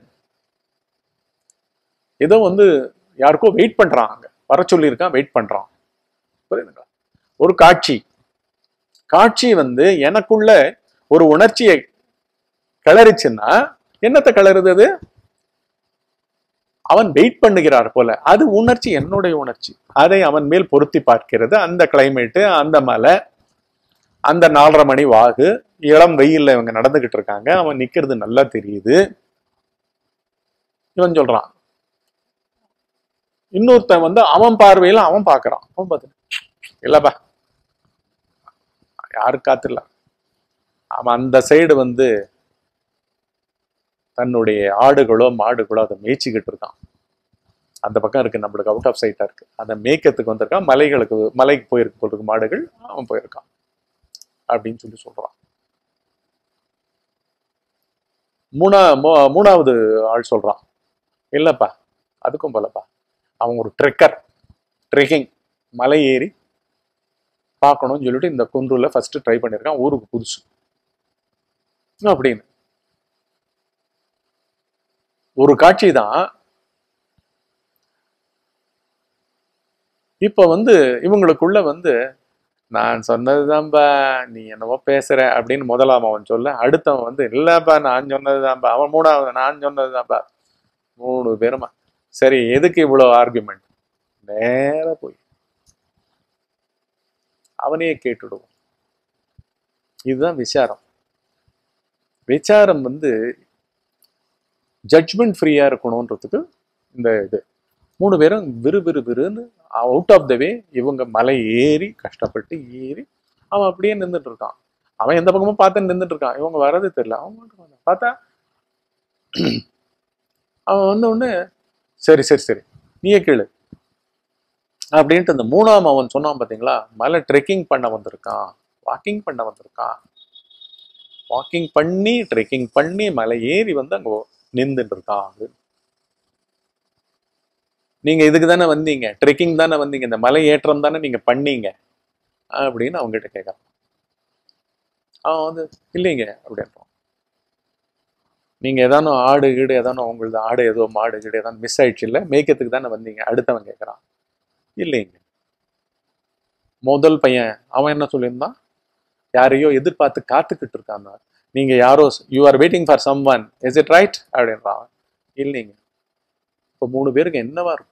ஏதோ வந்து யாருக்கோ வெயிட் பண்றான், அங்க வர சொல்லியிருக்கான், வெயிட் பண்றான். புரியுதுங்களா? ஒரு காட்சி காட்சி வந்து எனக்குள்ள ஒரு உணர்ச்சியை கிளறிச்சுன்னா என்னத்தை கிளறுது? அது அவன் வெயிட் பண்ணுகிறார் போல, அது உணர்ச்சி, என்னுடைய உணர்ச்சி. அதை அவன் மேல் பொருத்தி பார்க்கிறது. அந்த கிளைமேட்டு, அந்த மலை, அந்த நாலரை மணி வாகு, இளம் வெயில்ல இவங்க நடந்துகிட்டு இருக்காங்க. அவன் நிக்கிறது நல்லா தெரியுது. இவன் சொல்றான், இன்னொருத்தன் வந்து அவன் பார்வையில அவன் பாக்குறான். அவன் பார்த்து, இல்லப்பா யாரு காத்துல, அவன் அந்த சைடு வந்து தன்னுடைய ஆடுகளோ மாடுகளோ அதை மேய்ச்சிக்கிட்டு இருக்கான். அந்த பக்கம் இருக்கு, நம்மளுக்கு அவுட் ஆஃப் சைட்டா இருக்கு. அதை மேய்க்கிறதுக்கு வந்திருக்கான். மலைகளுக்கு மலைக்கு போயிருக்கு போறதுக்கு மாடுகள், அவன் போயிருக்கான் அப்படின்னு சொல்லி சொல்றான். மூணா மூணாவது ஆள் சொல்றான், இல்லப்பா அதுக்கும் போலப்பா, அவன் ஒரு ட்ரெக்கர், ட்ரெக்கிங், மலை ஏறி பார்க்கணும்னு சொல்லிட்டு இந்த குன்றுல ஃபர்ஸ்ட் ட்ரை பண்ணிருக்கான், ஊருக்கு புதுசு அப்படின்னு. ஒரு காட்சி தான். இப்ப வந்து இவங்களுக்குள்ள வந்து, நான் சொன்னதுதான்பா, நீ என்னவோ பேசுற அப்படின்னு முதலாம் அவன் சொல்ல, அடுத்தவன் வந்து இல்லப்பா நான் சொன்னதுதான்பா, அவன் மூணாவது நான் சொன்னதுதான்பா. மூணு பேருமா சரி எதுக்கு இவ்வளவு ஆர்குமெண்ட், நேர போய் அவனையே கேட்டுடுவோம். இதுதான் விசாரம். விசாரம் வந்து ஜட்ஜ்மெண்ட் ஃப்ரீயா இருக்கணும்ன்றதுக்கு இந்த இது. மூணு பேரும் விறு விறு விறுன்னு அவுட் ஆஃப் த வே. இவங்க மலை ஏறி கஷ்டப்பட்டு ஏறி அவன் அப்படியே நின்றுட்டு இருக்கான். அவன் எந்த பக்கமும் பார்த்து நின்றுட்டு இருக்கான். இவங்க வர்றது தெரியல. அவன் பார்த்தா அவன் வந்த உடனே சரி சரி சரி நீயே கேளு அப்படின்ட்டு அந்த மூணாம் அவன் சொன்னான் பாத்தீங்களா, மலை ட்ரெக்கிங் பண்ண வந்திருக்கான், வாக்கிங் பண்ண வந்திருக்கான். வாக்கிங் பண்ணி ட்ரெக்கிங் பண்ணி மலை ஏறி வந்து அங்க நின்றுட்டு இருக்கான். நீங்க இதுக்கு தானே வந்தீங்க, ட்ரெக்கிங் தானே வந்தீங்க, இந்த மலை ஏற்றம் தானே நீங்க பண்ணீங்க அப்படின்னு அவங்ககிட்ட கேட்கறான். அவன் வந்து இல்லைங்க அப்படின்றான். நீங்க ஏதானோ ஆடு கீடு ஏதானோ உங்களது ஆடு ஏதோ மாடு கீடு ஏதாவது மிஸ் ஆயிடுச்சு இல்ல, மேய்க்கிறதுக்கு தானே வந்தீங்க. அடுத்தவன் கேட்கறான், இல்லைங்க. முதல் பையன் அவன் என்ன சொல்லியிருந்தான், யாரையோ எதிர்பார்த்து காத்துக்கிட்டு இருக்கான். நீங்க யாரோ, you are waiting for someone, is it right அப்படின்றான். இல்லைங்க. இப்போ மூணு பேருக்கு என்னவா இருக்கும்?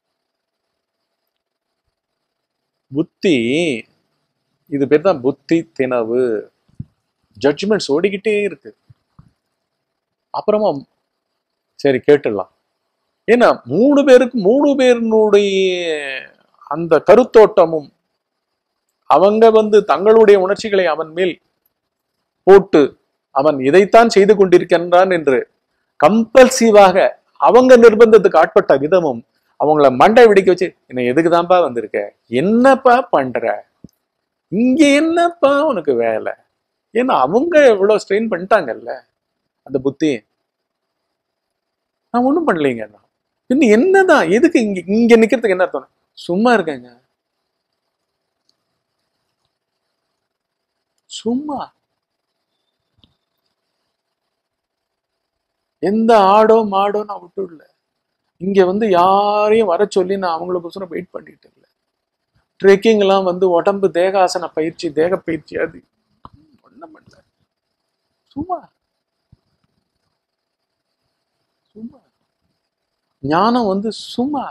புத்தி, இது பேர் தான் புத்தி திணவு. ஜட்ஜ்மெண்ட்ஸ் ஓடிக்கிட்டே இருக்கு. அப்புறமா சரி கேட்டுடலாம். ஏன்னா மூணு பேருக்கு மூணு பேருனுடைய அந்த கருத்தோட்டமும் அவங்க வந்து தங்களுடைய உணர்ச்சிகளை அவன் மேல் போட்டு அவன் இதைத்தான் செய்து கொண்டிருக்கின்றான் என்று கம்பல்சிவாக அவங்க நிர்பந்தத்துக்கு ஆட்பட்ட விதமும் அவங்கள மண்டை வெடிக்க வச்சு, என்ன எதுக்குதான்ப்பா வந்திருக்க, என்னப்பா பண்ற, இங்க என்னப்பா உனக்கு வேலை, ஏன்னா அவங்க எவ்வளவு ஸ்ட்ரெயின் பண்ணிட்டாங்கல்ல அந்த புத்தி. நான் ஒண்ணும் பண்ணலைங்க, இன்னும் என்னதான் எதுக்கு இங்க இங்க நிக்கிறதுக்கு என்ன அர்த்தம், சும்மா இருக்கேங்க, சும்மா. எந்த ஆடோ மாடோ நான் விட்டுடல. இங்க வந்து யாரையும் வர சொல்லி நான் அவங்களுக்கோசரம் வெயிட் பண்ணிட்டு இல்லை. ட்ரெக்கிங் எல்லாம் வந்து உடம்பு தேகாசன பயிற்சி, தேக பயிற்சி, அது ஒண்ணும் பண்ணல. சும்மா சும்மா ஞானம் வந்து சும்மா.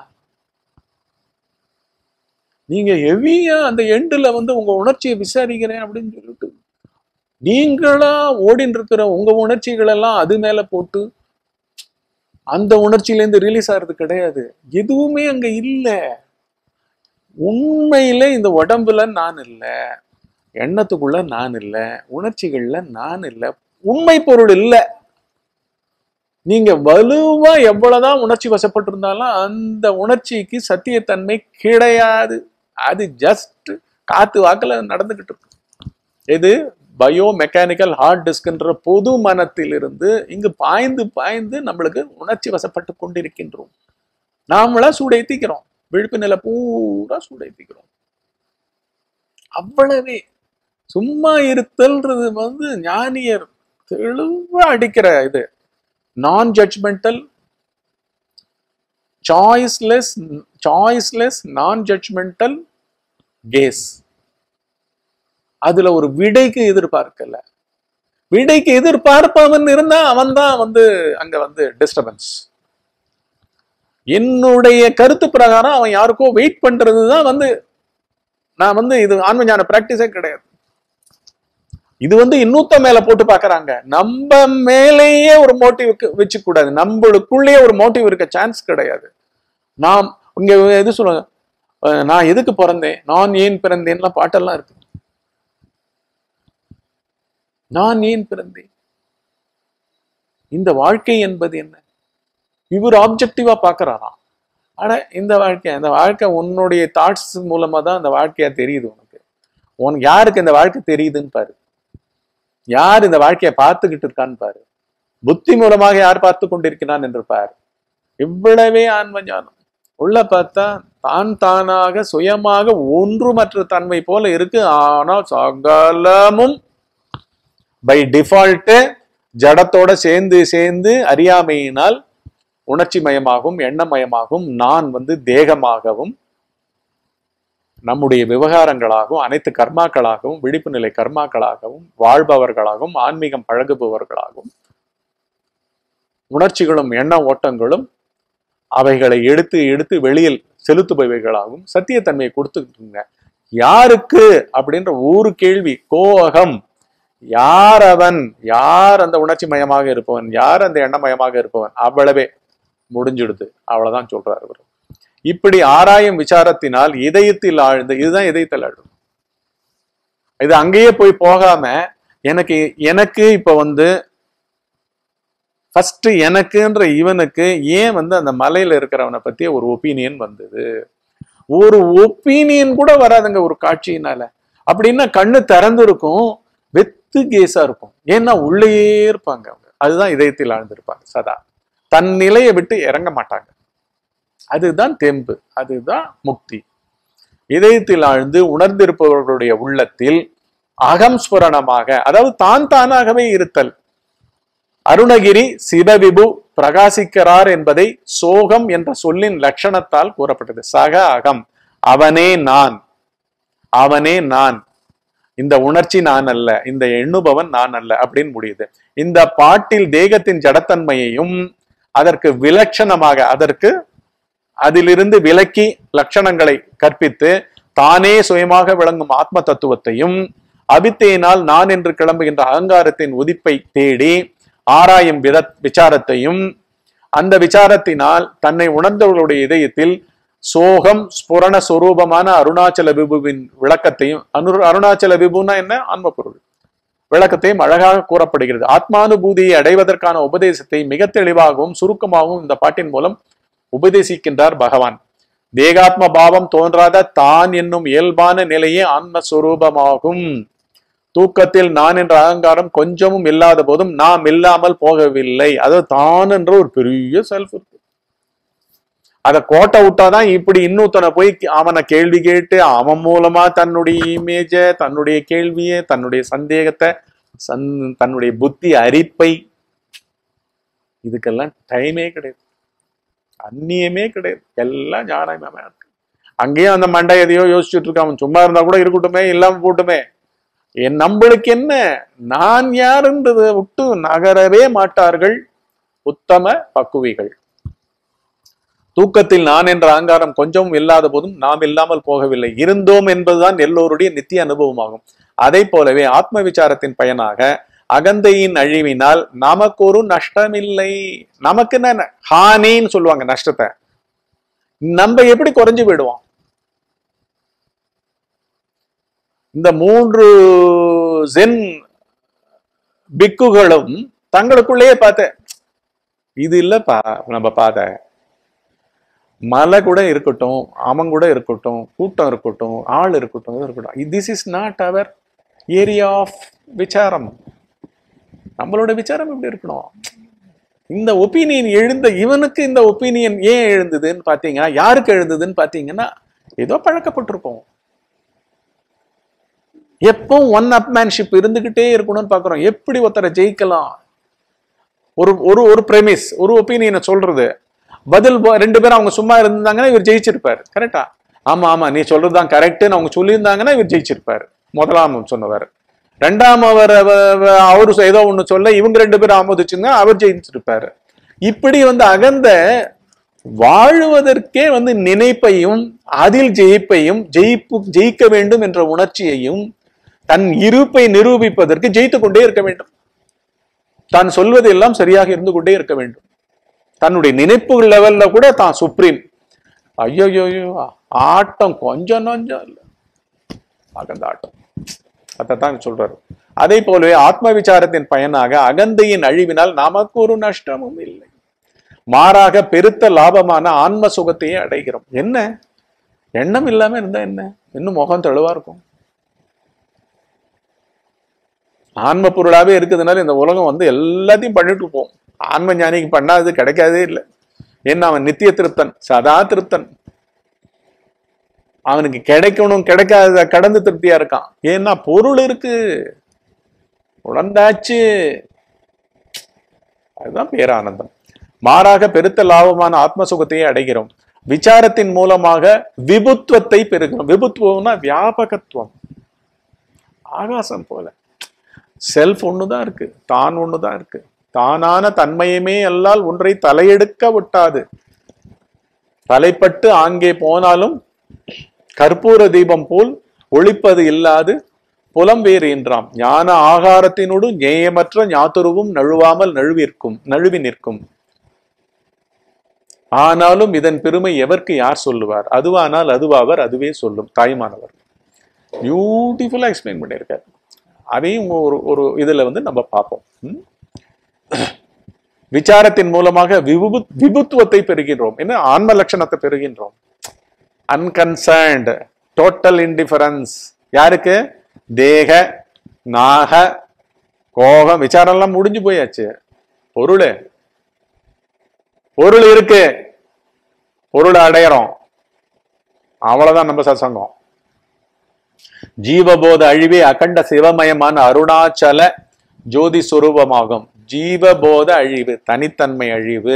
நீங்க ஹெவியா அந்த எண்டுல வந்து உங்க உணர்ச்சியை விசாரிக்கிறேன் அப்படின்னு சொல்லிட்டு நீங்களா ஓடின்னு இருக்கிற உங்க உணர்ச்சிகள் எல்லாம் அது மேல போட்டு அந்த உணர்ச்சியிலேருந்து ரிலீஸ் ஆகிறது கிடையாது. எதுவுமே அங்க இல்லை. உண்மையில இந்த உடம்புல நான் இல்லை, எண்ணத்துக்குள்ள நான் இல்லை, உணர்ச்சிகள்ல நான் இல்லை, உண்மை பொருள் இல்லை. நீங்க வலுவா எவ்வளவுதான் உணர்ச்சி வசப்பட்டிருந்தாலும் அந்த உணர்ச்சிக்கு சத்தியத்தன்மை கிடையாது. அது ஜஸ்ட் காத்து வாக்குல நடந்துகிட்டு இருக்கு. எது பயோ மெக்கானிக்கல் ஹார்ட் டிஸ்க்ன்ற பொது மனத்திலிருந்து இங்கு பாய்ந்து பாய்ந்து நம்மளுக்கு உணர்ச்சி வசப்பட்டு கொண்டிருக்கின்றோம். நாமளா சூடேத்திக்கிறோம், விழுப்பு நிலை பூரா சூடேத்திக்கிறோம். அவ்வளவே. சும்மா இருத்தல்ன்றது வந்து ஞானியர் தெளிவா அடிக்கிற இது. Nonjudgmental, choiceless choiceless nonjudgmental gaze. அதுல ஒரு விடைக்கு எதிர்பார்க்கல. விடைக்கு எதிர்பார்ப்பவன் இருந்தா அவன் தான் வந்து அங்க வந்து டிஸ்டர்பன்ஸ். என்னுடைய கருத்து பிரகாரம் அவன் யாருக்கோ வெயிட் பண்றதுதான் வந்து நான் வந்து இது ஆன்மஞான பிராக்டிஸே கிடையாது. இது வந்து இன்னொத்த மேல போட்டு பாக்குறாங்க. நம்ம மேலேயே ஒரு மோட்டிவ் வச்சு கூடாது, நம்மளுக்குள்ளேயே ஒரு மோட்டிவ் இருக்க சான்ஸ் கிடையாது. நாம் இங்க எது சொல்லுவாங்க, நான் எதுக்கு பிறந்தேன், நான் ஏன் பிறந்தேன்லாம் பாட்டெல்லாம் இருக்கு. நான் ஏன் பிறந்தேன், இந்த வாழ்க்கை என்பது என்ன, இவர் ஆப்ஜெக்டிவா பாக்குறாராம். ஆனா இந்த வாழ்க்கை அந்த வாழ்க்கை உன்னுடைய தாட்ஸ் மூலமா தான் அந்த வாழ்க்கையா தெரியுது உனக்கு. உனக்கு யாருக்கு இந்த வாழ்க்கை தெரியுதுன்னு பாரு, யார் இந்த வாழ்க்கையை பார்த்துக்கிட்டு இருக்கான்னு பாரு, புத்தி மூலமாக யார் பார்த்து கொண்டிருக்கிறான் என்று பாரு. இவ்வளவே ஆன்ம ஞானம். உள்ள பார்த்தா தான் தானாக சுயமாக ஒன்றுமற்ற தன்மை போல இருக்கு. ஆனால் சகலமும் பை டிஃபால்ட் ஜடத்தோட சேர்ந்து சேர்ந்து அறியாமையினால் உணர்ச்சி மயமாகவும் எண்ணமயமாகவும் நான் வந்து தேகமாகவும் நம்முடைய விவகாரங்களாகவும் அனைத்து கர்மாக்களாகவும் விழிப்பு நிலை கர்மாக்களாகவும் வாழ்பவர்களாகவும் ஆன்மீகம் பழகுபவர்களாகவும் உணர்ச்சிகளும் எண்ண ஓட்டங்களும் அவைகளை எடுத்து எடுத்து வெளியில் செலுத்துபவைகளாகவும் சத்தியத்தன்மையை கொடுத்துக்கிட்டுங்க. யாருக்கு அப்படின்ற ஒரு கேள்வி, கோஅகம், யார் அவன், யார் அந்த உணர்ச்சி மயமாக இருப்பவன், யார் அந்த எண்ணமயமாக இருப்பவன், அவ்வளவே முடிஞ்சிடுது. அவ்வளவுதான் சொல்றாரு அவர். இப்படி ஆராயும் விசாரத்தினால் இதயத்தில் ஆழ்ந்து, இதுதான் இதயத்தில் ஆழ்ந்து, இது அங்கேயே போய் போகாம எனக்கு எனக்கு இப்ப வந்து ஃபர்ஸ்ட் எனக்குன்ற இவனுக்கு ஏன் வந்து அந்த மலையில இருக்கிறவனை பத்தி ஒரு ஒப்பீனியன் வந்தது. ஒரு ஒப்பீனியன் கூட வராதுங்க ஒரு காட்சியினால. அப்படின்னா கண்ணு திறந்து இருக்கும், வெத்து கேஸா இருக்கும். ஏன்னா உள்ளேயே இருப்பாங்க அவங்க. அதுதான் இதயத்தில் ஆழ்ந்திருப்பாங்க சதா. தன் நிலையை விட்டு இறங்க மாட்டாங்க. அதுதான் தெம்பு, அதுதான் முக்தி. இதயத்தில் ஆழ்ந்து உணர்ந்திருப்பவர்களுடைய உள்ளத்தில் அகம் ஸ்புரணமாக, அதாவது தான் தானாகவே இருத்தல். அருணகிரி சிவவிபு பிரகாசிக்கிறார் என்பதை சோகம் என்ற சொல்லின் லட்சணத்தால் கூறப்பட்டது. சக அகம், அவனே நான், அவனே நான், இந்த உணர்ச்சி நான் அல்ல, இந்த எண்ணுபவன் நான் அல்ல அப்படின்னு முடியுது. இந்த பாட்டில் தேகத்தின் ஜடத்தன்மையையும் அதற்கு விலட்சணமாக, அதற்கு அதிலிருந்து விலக்கி லட்சணங்களை கற்பித்து தானே சுயமாக விளங்கும் ஆத்ம தத்துவத்தையும் அபித்தையினால் நான் என்று கிளம்புகின்ற அகங்காரத்தின் உதிப்பை தேடி ஆராயும் வித விசாரத்தையும் அந்த விசாரத்தினால் தன்னை உணர்ந்தவர்களுடைய இதயத்தில் சோகம் ஸ்புரண சொரூபமான அருணாச்சல விபுவின் விளக்கத்தையும், அனு அருணாச்சல விபுனா என்ன, ஆன்ம பொருள் விளக்கத்தையும் அழகாக கூறப்படுகிறது. ஆத்மானுபூதியை அடைவதற்கான உபதேசத்தை மிக தெளிவாகவும் சுருக்கமாகவும் இந்த பாட்டின் மூலம் உபதேசிக்கின்றார் பகவான். தேகாத்ம பாவம் தோன்றாத தான் என்னும் இயல்பான நிலையே ஆன்மஸ்வரூபமாகும். தூக்கத்தில் நான் என்ற அகங்காரம் கொஞ்சமும் இல்லாத போதும் நாம் இல்லாமல் போகவில்லை. அதாவது தான் என்ற ஒரு பெரிய செல்ஃப் இருக்கு. அதை கோட்டை விட்டாதான் இப்படி இன்னொருத்தனை போய் அவனை கேள்வி கேட்டு அவன் மூலமா தன்னுடைய இமேஜ, தன்னுடைய கேள்வியை, தன்னுடைய சந்தேகத்தை, சந் தன்னுடைய புத்தி அரிப்பை, இதுக்கெல்லாம் டைமே கிடையாது, அந்நியமே கிடையாது. எல்லாம் ஞானமே இருக்கு. அங்கேயும் அந்த மண்டை எதையோ யோசிச்சுட்டு இருக்கான். அவன் சும்மா இருந்தா கூட இருக்கட்டுமே, இல்லாம போட்டுமே, என் நம்மளுக்கு என்ன, நான் யாருன்றதை விட்டு நகரவே மாட்டார்கள் உத்தம பக்குவிகள். தூக்கத்தில் நான் என்ற அகங்காரம் கொஞ்சமும் இல்லாத போதும் நாம் இல்லாமல் போகவில்லை, இருந்தோம் என்பதுதான் எல்லோருடைய நித்திய அனுபவமாகும். அதை போலவே ஆத்ம விசாரத்தின் பயனாக அகந்தையின் அழிவினால் நமக்கு ஒரு நஷ்டமில்லை. நமக்கு என்ன ஹானின்னு சொல்லுவாங்க, நஷ்டத்தை. நம்ம எப்படி குறைஞ்சு போயிடுவோம்? இந்த மூன்று ஜென் பிக்குகளும் தங்களுக்குள்ளேயே பார்த்த இது இல்லப்பா நம்ம பாதை. மலை கூட இருக்கட்டும், அவன் கூட இருக்கட்டும், கூட்டம் இருக்கட்டும், ஆள் இருக்கட்டும், இது இருக்கட்டும், this is not our area of விசாரம். நம்மளோட விசாரம் எப்படி இருக்கணும்? இந்த ஒப்பீனியன் எழுந்த இவனுக்கு இந்த ஒப்பீனியன் ஏன் எழுந்ததுன்னு பாத்தீங்கன்னா, யாருக்கு எழுந்ததுன்னு பாத்தீங்கன்னா, ஏதோ பழக்கப்பட்டிருக்கோம். எப்போ ஒன் அப்மேன்ஷிப் இருந்துகிட்டே இருக்கணும்னு பாக்குறோம். எப்படி ஒருத்தரை ஜெயிக்கலாம்? ஒரு ஒரு ஒரு பிரமிஸ், ஒரு ஒப்பீனியனை சொல்றது, பதில் ரெண்டு பேரும் அவங்க சும்மா இருந்தாங்கன்னா இவர் ஜெயிச்சிருப்பாரு. கரெக்டா? ஆமா ஆமா நீ சொல்றதுதான் கரெக்ட்னு அவங்க சொல்லியிருந்தாங்கன்னா இவர் ஜெயிச்சிருப்பாரு. முதலாம் சொன்னவர். ரெண்டாம் அவர் அவரு ஏதோ ஒண்ணு சொல்ல இவங்க ரெண்டு பேரும் ஆமோதிச்சுங்க, அவர் ஜெயிச்சிருப்பாரு. இப்படி வந்து அகந்த வாழுவதற்கே வந்து நினைப்பையும் அதில் ஜெயிப்பையும் ஜெயிப்பு ஜெயிக்க வேண்டும் என்ற உணர்ச்சியையும் தன் இருப்பை நிரூபிப்பதற்கு ஜெயித்து கொண்டே இருக்க வேண்டும். தான் சொல்வது எல்லாம் சரியாக இருந்து கொண்டே இருக்க வேண்டும். தன்னுடைய நினைப்பு லெவல்ல கூட தான் சுப்ரீம். ஐயோ ஆட்டம் கொஞ்சம் நஞ்சம் இல்லை அகந்த ஆட்டம். அதைத்தான் சொல்றாரு. அதே போலவே ஆத்ம விசாரத்தின் பயனாக அகந்தையின் அழிவினால் நமக்கு ஒரு நஷ்டமும் இல்லை, மாறாக பெருத்த லாபமான ஆன்ம சுகத்தையே அடைகிறோம். என்ன எண்ணம் இல்லாம இருந்தா என்ன, இன்னும் முகம் தெளிவா இருக்கும். ஆன்ம பொருளாவே இருக்குதுனால இந்த உலகம் வந்து எல்லாத்தையும் பண்ணிட்டு இருப்போம். ஆன்ம ஞானிக்கு பண்ணாது கிடைக்காதே இல்லை. ஏன்னா அவன் நித்திய திருப்தன், சதா திருப்தன். அவனுக்கு கிடைக்கணும் கிடைக்காத கடந்து திருப்தியா இருக்கான். ஏன்னா பொருள் இருக்கு, உணர்ந்தாச்சு. அதுதான் பேரானந்தம். மாறாக பெருத்த லாபமான ஆத்ம சுகத்தையே அடைகிறோம். விசாரத்தின் மூலமாக விபுத்துவத்தை பெறுகிறோம். விபுத்துவம்னா வியாபகத்துவம், ஆகாசம் போல. செல்ஃப் ஒண்ணுதான் இருக்கு, தான் ஒண்ணுதான் இருக்கு. தானான தன்மையுமே அல்லால் ஒன்றை தலையெடுக்க விட்டாது. தலைப்பட்டு ஆங்கே போனாலும் கற்பூர தீபம் போல் ஒளிப்பது இல்லாது புலம் வேறு என்றாம். ஞான ஆகாரத்தினோடு ஞேயமற்ற ஞாத்துருவும் நழுவாமல் நழுவிற்கும் நழுவி நிற்கும். ஆனாலும் இதன் பெருமை எவருக்கு யார் சொல்லுவார்? அதுவானால் அதுவாவர், அதுவே சொல்லும் தாய்மானவர். பியூட்டிஃபுல்லா எக்ஸ்பிளைன் பண்ணியிருக்காரு. அதையும் ஒரு ஒரு இதுல வந்து நம்ம பார்ப்போம். விசாரத்தின் மூலமாக விபு விபுத்துவத்தை பெறுகின்றோம். என்ன ஆன்ம லட்சணத்தை பெறுகின்றோம். Unconcerned, total indifference. யாருக்கு? தேக நாக கோகம் விசாரம் எல்லாம் முடிஞ்சு போயாச்சு. பொருள் பொருள் இருக்கு, பொருளை அடையறோம், அவ்வளவுதான் நம்ம சத்சங்கம். ஜீவபோத அழிவே அகண்ட சிவமயமான அருணாச்சல ஜோதி சுரூபமாகும். ஜீவபோத அழிவு, தனித்தன்மை அழிவு.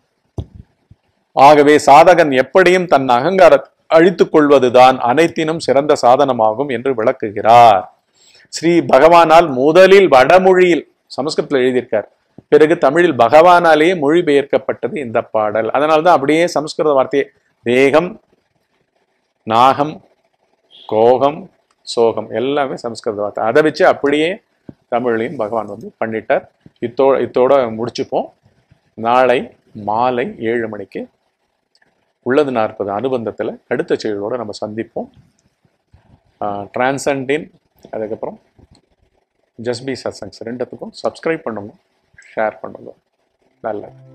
ஆகவே சாதகன் எப்படியும் தன் அகங்காரத்தை அழித்துக் கொள்வதுதான் அனைத்தினும் சிறந்த சாதனமாகும் என்று விளக்குகிறார். ஸ்ரீ பகவானால் முதலில் வடமொழியில் சமஸ்கிருதத்தில் எழுதியிருக்கார், பிறகு தமிழில் பகவானாலேயே மொழிபெயர்க்கப்பட்டது இந்த பாடல். அதனால்தான் அப்படியே சமஸ்கிருத வார்த்தையே தேகம் நாகம் கோகம் சோகம் எல்லாமே சமஸ்கிருத வார்த்தை. அதை வச்சு அப்படியே தமிழையும் பகவான் வந்து பண்ணிட்டார். இத்தோ இத்தோட முடிச்சுப்போம். நாளை மாலை ஏழு மணிக்கு உள்ளது நாற்பது அனுபந்தத்தில் அடுத்த செயலோடு நம்ம சந்திப்போம். டிரான்சண்டின் அதுக்கப்புறம் ஜஸ்பி சத்சங்ஸ் ரெண்டுத்துக்கும் சப்ஸ்கிரைப் பண்ணுங்க, ஷேர் பண்ணுங்க. நல்லது.